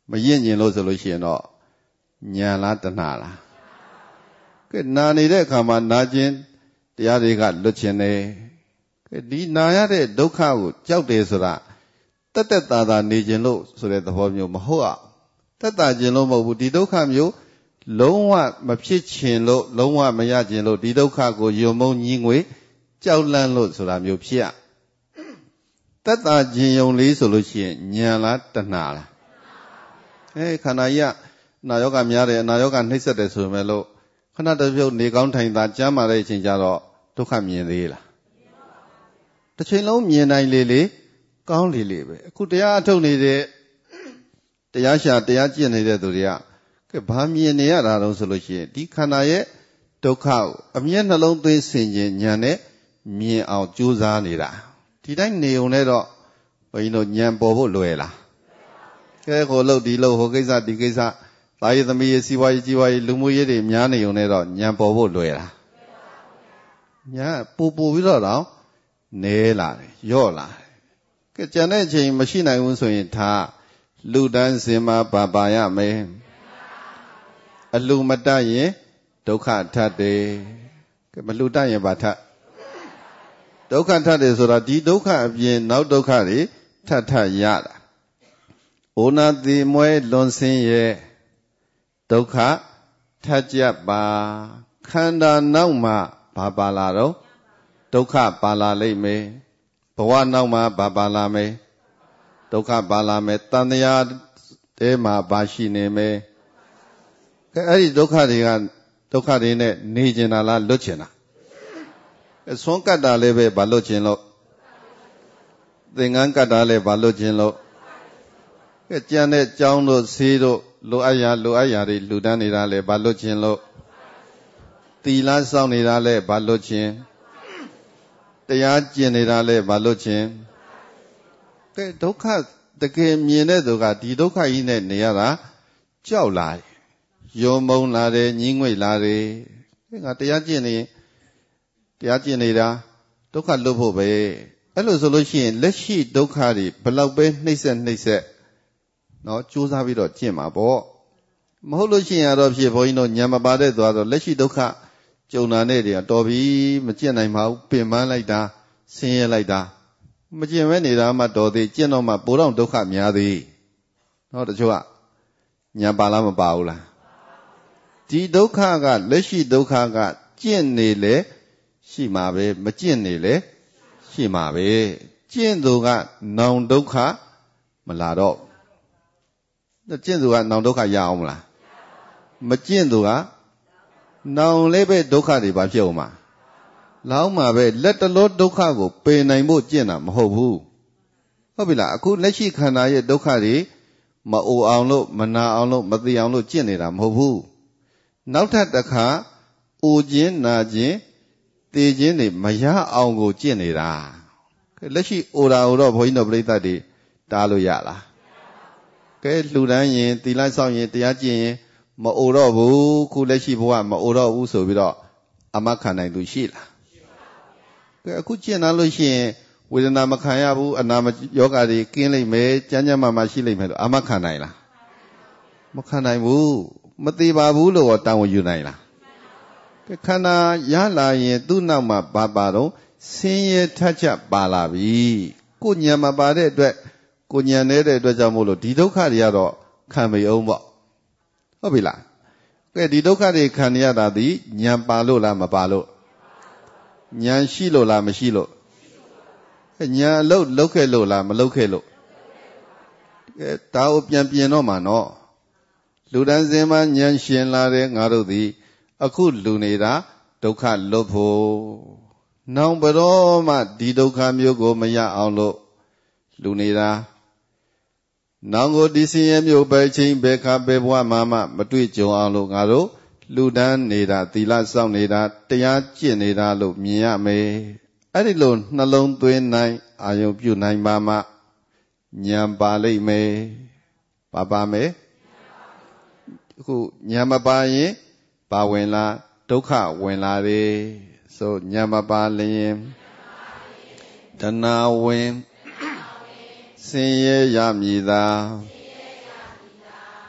မရင့်ကျင်လို့ဆိုလို့ရှိရင်တော့ညာလားတဏှာလားကဲနာနေတဲ့အခါမှာနာခြင်းတရားတွေကလွတ်ခြင်းတယ်ကဲဒီနာရတဲ့ဒုက္ခကိုကြောက်တယ်ဆိုတာတက်တက်တာတာနေခြင်းလို့ဆိုတဲ့သဘောမျိုးမဟုတ်အောင်တက်တာခြင်းလို့မဟုတ်ဘူးဒီဒုက္ခမျိုးလုံးဝမဖြစ်ခြင်းလို့လုံးဝမရခြင်းလို့ဒီဒုက္ခကိုယုံမုန်းကြီးငွေကြောက်လန့်လို့ဆိုတာမျိုးဖြစ်ရတက်တာခြင်းယုံလေးဆိုလို့ရှိရင်ညာလားတဏှာလားအဲခန္ဓာကြီးကနာယောဂများတယ်အနာယောဂနှိမ့်ဆက်တယ်ဆိုပေမဲ့လို့ခဏတစ်ပြုတ်နေကောင်းထိုင်သာကြမ်းမာတဲ့အချိန်ကျတော့ဒုက္ခမြင်သေးလားတစ်ချိန်လုံးမြင်နိုင်လေလေကောင်းလေလေပဲအခုတရားအထုတ်နေတဲ့တရားရှာတရားကျင့်နေတဲ့သူတွေကကဲဘာမြင်နေရတာတုံးဆိုလို့ရှိရင်ဒီခန္ဓာရဲ့ဒုက္ခကိုအမျက်နှလုံးသွင်းဆင်ခြင်ဉာဏ်နဲ့မြင်အောင်ကြိုးစားနေတာဒီတိုင်းနေုံနဲ့တော့ဘုန်းကြီးတို့ဉာဏ်ပေါ်ဖို့လွယ်လားကဲကိုလို့ဒီလို့ဟိုကိစ္စဒီကိစ္စသာယသမီးရေးစီးပွားရေးကြီးပွားရေးလူမှုရေးတွေများနေုံနဲ့တော့ဉာဏ်ပေါ်ဖို့လွယ်လားဉာဏ်ပူပူပြီးတော့တော့နဲလာတယ်ယော့လာတယ်ကဲကြံတဲ့အချိန်မရှိနိုင်ဘူးဆိုရင်ဒါလူတန်းစင်မှာပါပါရမယ်အလူမတတ်ရင်ဒုက္ခထပ်တယ်ကဲမလူတတ်ရင်ဘာထပ်ဒုက္ခထပ်တယ်ဆိုတာဒီဒုက္ခအပြင်နောက်ဒုက္ခတွေထပ်ထပ်ရတာဩနာတိမွဲလွန်ဆင်းရဲ့ဒုက္ခထပ်ကြပါခန္ဓာနောက်မှာဘာပါလာတော့ဒုက္ခပါလာလိမ့်မယ်ဘဝနောက်မှာဘာပါလာမယ်ဒုက္ခပါလာမယ်တန်တရားတဲမှာဘာရှိနေမယ်ကဲအဲ့ဒီဒုက္ခတွေကဒုက္ခတွေနဲ့နေကျင်တာလားလွတ်ကျင်တာအစွန်းကတ်တာလည်းပဲဘာလွတ်ကျင်လို့သင်္ကန်းကတ်တာလည်းဘာလွတ်ကျင်လို့ကဲကြံတဲ့ကြောင်းတို့ဆေးတို့လိုအပ်ရာလိုအပ်ရာတွေလူတန်းနေတာလည်းဘာလွတ်ကျင်လို့သီလစောင့်နေတာလည်းဘာလွတ်ကျင်တရားကျင့်နေတာလည်းဘာလွတ်ကျင်ကဲဒုက္ခတကယ်မြင်တဲ့သူကဒီဒုက္ခကြီးနဲ့နေရတာကြောက်လာတယ်ယုံမုန်းလာတယ်ညှင်းငွေ့လာတယ်ငါတရားကျင့်နေတရားကျင့်နေတာဒုက္ခလွတ်ဖို့ပဲအဲ့လိုဆိုလို့ရှိရင်လက်ရှိဒုက္ခတွေဘလောက်ပဲနှိမ့်ဆက်နှိမ့်ဆက်နော်ကြိုးစားပြီးတော့ကျင့်မှာပေါ့မဟုတ်လို့ရှိရင်တော့ဖြစ်ဘုန်းကြီးတို့ညံမပါတဲ့သွားတော့လက်ရှိဒုက္ခကြုံတာနဲ့တည်းတော်ပြီမကျင့်နိုင်ပါဘူးပင်ပန်းလိုက်တာဆင်းရဲလိုက်တာမကျင့်မဲနေတာမှတော်သေးကျင့်တော့မှပိုတော့ဒုက္ခများသေးနော်တချို့ကညံပါလားမပါဘူးလားဒီဒုက္ခကလက်ရှိဒုက္ခကကျင့်နေလေရှိမှာပဲမကျင့်နေလေရှိမှာပဲကျင့်သူကနောင်ဒုက္ခမလာတော့ကျင့်သူကနောင်ဒုက္ခရအောင်မလားမကျင့်သူကနောင်လေးပဲဒုက္ခတွေဘာဖြစ်အောင်မှာလောင်းမှာပဲလက်တလောဒုက္ခကိုပယ်နိုင်ဖို့ကျင့်တာမဟုတ်ဘူးဟုတ်ပြီလားအခုလက်ရှိခန္ဓာရဲ့ဒုက္ခတွေမအိုအောင်လို့မနာအောင်လို့မသိအောင်လို့ကျင့်နေတာမဟုတ်ဘူးနောက်ထပ်တစ်ခါအိုခြင်းနာခြင်းသိခြင်းတွေမရအောင်ကိုကျင့်နေတာလက်ရှိအိုတာကိုတော့ဘုန်းကြီးတို့ပြိဿတ်တွေတားလို့ရလားကဲလှူဒန်းရင်သီလဆောင်ရင်တရားကျင့်ရင်မအိုတော့ဘူးခုလက်ရှိဘဝမအိုတော့ဘူးဆိုပြီးတော့အမခံနိုင်သူရှိလားကဲအခုကျင့်လာလို့ရှိရင်ဝေဒနာမခံရဘူးအနာမယောဂါတွေကင်းလိမ့်မယ်ကျမ်းကျမ်းမာမာရှိလိမ့်မယ်လို့အမခံနိုင်လားမခံနိုင်ဘူးမသေးပါဘူးလို့တောင်းဝယူနိုင်လားကဲခန္ဓာရလာရင်သူ့နောက်မှာဘာပါတော့ဆင်းရဲထက်ချက်ပါလာပြီကိုညံမပါတဲ့အတွက်ကိုညံနေတဲ့အတွက်ကြောင့်မို့လို့ဒီဒုက္ခတွေကတော့ခံမိအောင်ပေါ့ဟုတ်ပြီလားကဲဒီဒုက္ခတွေခံရတာဒီညံပါလို့လားမပါလို့ညံရှိလို့လားမရှိလို့ညံအလုပ်လုပ်ခဲ့လို့လားမလုပ်ခဲ့လို့ကဲဒါကိုပြန်ပြင်တော့မှာနော်လူတန်းစင်မှာညံရှင်လာတဲ့ငါတို့သည်အခုလူနေတာဒုက္ခလွတ်ဖို့နောင်ဘရောမှဒီဒုက္ခမျိုးကိုမရအောင်လို့လူနေတာနောင်ကိုဒီစင်ရမျိုးပဲချင်းပဲခါပဲဘဝမှာမှမတွေ့ကြုံအောင်လို့ငါတို့လူတန်းနေတာသီလစောင့်နေတာတရားကျင့်နေတာလို့မြင်ရမယ်အဲ့ဒီလိုနှလုံးသွင်းနိုင်အာယုံပြုနိုင်ပါမှဉာဏ်ပါလိမ့်မယ်ပါပါမယ်အခုဉာဏ်မပါရင်ပါဝင်လာဒုက္ခဝင်လာတယ်ဆိုဉာဏ်မပါလျင်တဏှာဝင်ဆင်းရဲရမည်သာ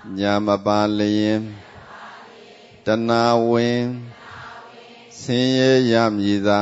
ညာမပါလျင်တဏှာဝင်ဆင်းရဲရမည်သာ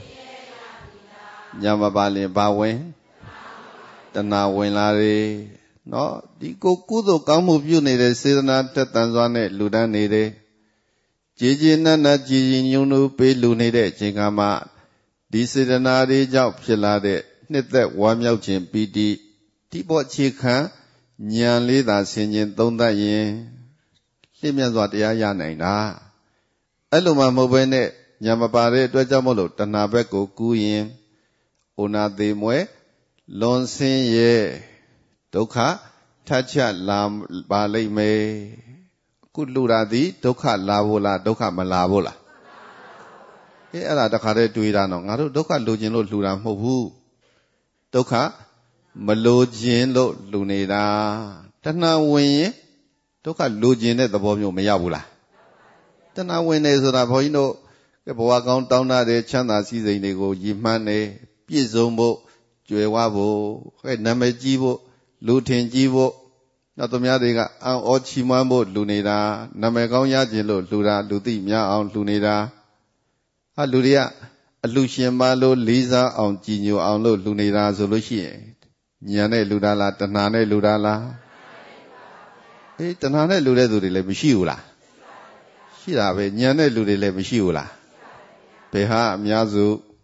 ညာမပါလျင်ဘာဝင်တဏှာဝင်လာတယ်နော်ဒီကိုကုသိုလ်ကောင်းမှုပြုနေတဲ့စေတနာတက်တန်စွာနဲ့လူတန်းနေတယ်ကြည်ကြည်နက်နက်ကြည်ကြည်ညုံညုံပေးလူနေတဲ့အချိန်ကမှဒီစေတနာတွေကြောင့်ဖြစ်လာတဲ့နှစ်သက်ဝမ်းမြောက်ခြင်းပီတိဒီပေါ်အခြေခံဉာဏ်လေးသာဆင်ခြင်သုံးသပ်ရင်လျှင်မြန်စွာတရားရနိုင်တာအဲ့လိုမှမဟုတ်ဘဲနဲ့ဉာဏ်မပါတဲ့အတွက်ကြောင့်မို့လို့တဏှာဘက်ကိုကူးရင်ဩနာသေးမွဲလွန်ဆင်းရဲဒုက္ခထပ်ချက်လာပါလိမ့်မယ်အခုလူတာသည်ဒုက္ခလာဖို့လားဒုက္ခမလာဖို့လားအေးအဲ့ဒါတခါတည်းတွေးတာနော်ငါတို့ဒုက္ခလိုချင်လို့လှူတာမဟုတ်ဘူးဒုက္ခမလိုချင်လို့လှူနေတာတဏှာဝင်ရင်ဒုက္ခလိုချင်တဲ့သဘောမျိုးမရဘူးလားတဏှာဝင်နေဆိုတာဘုန်းကြီးတို့ဘဝကောင်းတောင်းတတဲ့ချမ်းသာစည်းစိမ်တွေကိုရည်မှန်းနေပြည့်စုံဖို့ကြွယ်ဝဖို့ဟဲ့နာမည်ကြီးဖို့လူထင်ကြီးဖို့နောက်သူများတွေကအံ့ဩချီးမွမ်းဖို့လှူနေတာနာမည်ကောင်းရခြင်းလို့လှူတာလူသိများအောင်လှူနေတာဟာလူတွေကအလှရှင်ပါလို့လေးစားအောင်ကြည်ညိုအောင်လို့လှူနေတာဆိုလို့ရှိရင်ဉာဏ်နဲ့လှူတာလားတဏှာနဲ့လှူတာလားအေးတဏှာနဲ့လှူတဲ့သူတွေလည်းမရှိဘူးလားရှိတာပဲဉာဏ်နဲ့လှူတွေလည်းမရှိဘူးလားဘယ်ဟာအများစု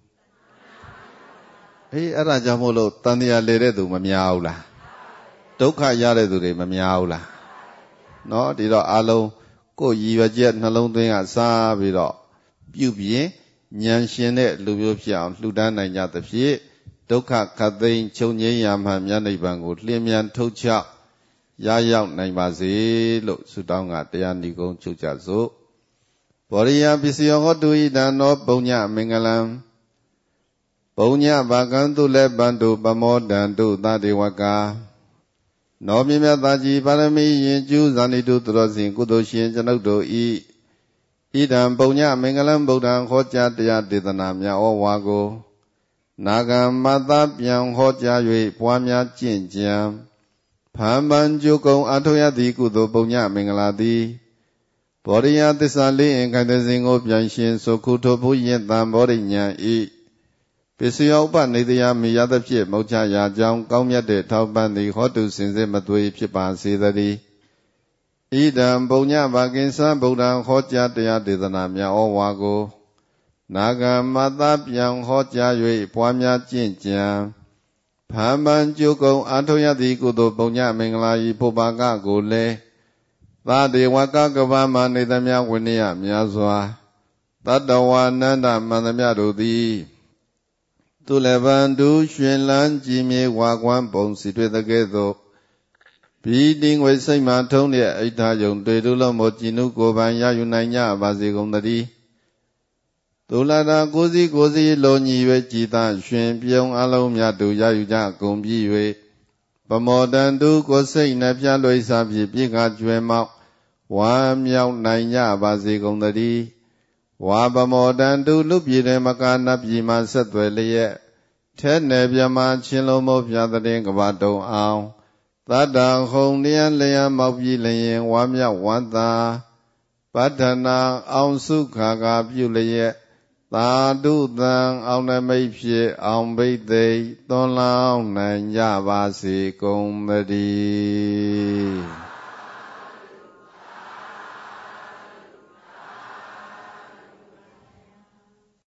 အေးအဲ့ဒါကြောင့်မို့လို့တန်တရားလေတဲ့သူမများဘူးလားဒုက္ခရတဲ့သူတွေမများဘူးလားနော်ဒီတော့အလုံးကိုယ်ရည်ရွယ်ချက်နှလုံးသွင်းကစားပြီးတော့ပြုပြင်ဉာဏ်ရှင်တဲ့လူမျိုးဖြစ်အောင်လှူဒန်းနိုင်ကြသဖြင့်ဒုက္ခခတ်သိမ်းချုပ်ငြိမ်းရာမှမြတ်နိဗ္ဗာန်ကိုလျင်မြန်ထုတ်ချရရောက်နိုင်ပါစေလို့ဆုတောင်းကတရားနိဂုံးချုပ်ကြစို့ဘောရိယပစ္စယောဟောတုဣဒံနောပုံညမင်္ဂလံပုံညဘာကံတုလည်းပန္တုပမောဒံတုသတေဝကာနောမြမြသာကြီးပါရမီယင်ကျူးဇာနိတုသူတော်စင်ကုသိုလ်ရှင်ကျွန်ုပ်တို့ဤဣဒံပုံညမင်္ဂလံဗုဒ္ဓံဟောကြားတရားဒေသနာမြတ်ဩဝါကိုနာဂံမတပြန်ဟောကြား၍ပွားများကျင့်ကြံဖန်ပန်ကျုကုံအထောရသည်ကုသိုလ်ပုံညမင်္ဂလာသည်ဘောရိယသစ္စာလေးအင်ခိုင်တဲ့စဉ်ကိုပြန်ရှင်ဆိုခုထိုဘုရင်တံဘောရိညာဤပစ္စယောဥပနေတယမိယသဖြင့်မုတ်ချရာကြောင်းကောင်းမြတ်တဲ့ထောက်ပံ့သည်ဟောတုစင်စစ်မသွေဖြစ်ပါစေတည်းဣဒံပုံညဘာကိဉ္စဗုဒ္ဓံဟောကြားတရားဒေသနာမြတ်ဩဝါကိုနာဂမတပြန်ဟောကြား၍ပွားများကျင့်ကြံဖန်ပန်ကျုကုံအာထုရသည်ကုသိုလ်ပုံညမင်္ဂလာဤပုပ္ပါကကိုလည်းသာဒေဝကကဗ္ဗမနေသမျှဝိနည်းများစွာတတ္တဝါနန္ဒမန္တမြတို့သည်သူလည်းဗန္တုရှင်လန်းကြည်မြေဝါကွမ်းပုံစီတွေ့တဲ့ကဲ့သို့ဘီတင်းဝိစိတ်မှထုံးတဲ့အိဋ္ဌာယုံတွေ့တို့လုံးမို့ကြည်နုကိုယ်ပိုင်ရယူနိုင်ကြပါစေကုန်သတည်းသူလာတာကိုစီကိုစီလုံးညီ၍ကြည်သာရှင်ပြုံးအလုံးများတို့ရယူကြကုန်ပြီး၍ပမောတန်တုကိုစိတ်နှပြလွိစာဖြင့်ပြည့်ကကျွဲမောက်ဝမ်းမြောက်နိုင်ကြပါစေကုန်သတည်းဝါပမောတန်တုလူပြည်တယ်မကာနပြည်မှဆက်သွယ်လျက်ထဲနယ်ပြမချင်းလုံးမို့ပြတဲ့ကဘာတုံအောင်သတ္တဟုံလျံလျံမောက်ပြီးလျင်ဝါမြောက်ဝမ်းသာပတ္ထနာအောင်စုခါကပြုလျက်သာဓုတံအောင်နမိတ်ဖြစ်အောင်ဘိသိက်သွန်လောင်းနိုင်ကြပါစေကုန်သတည်း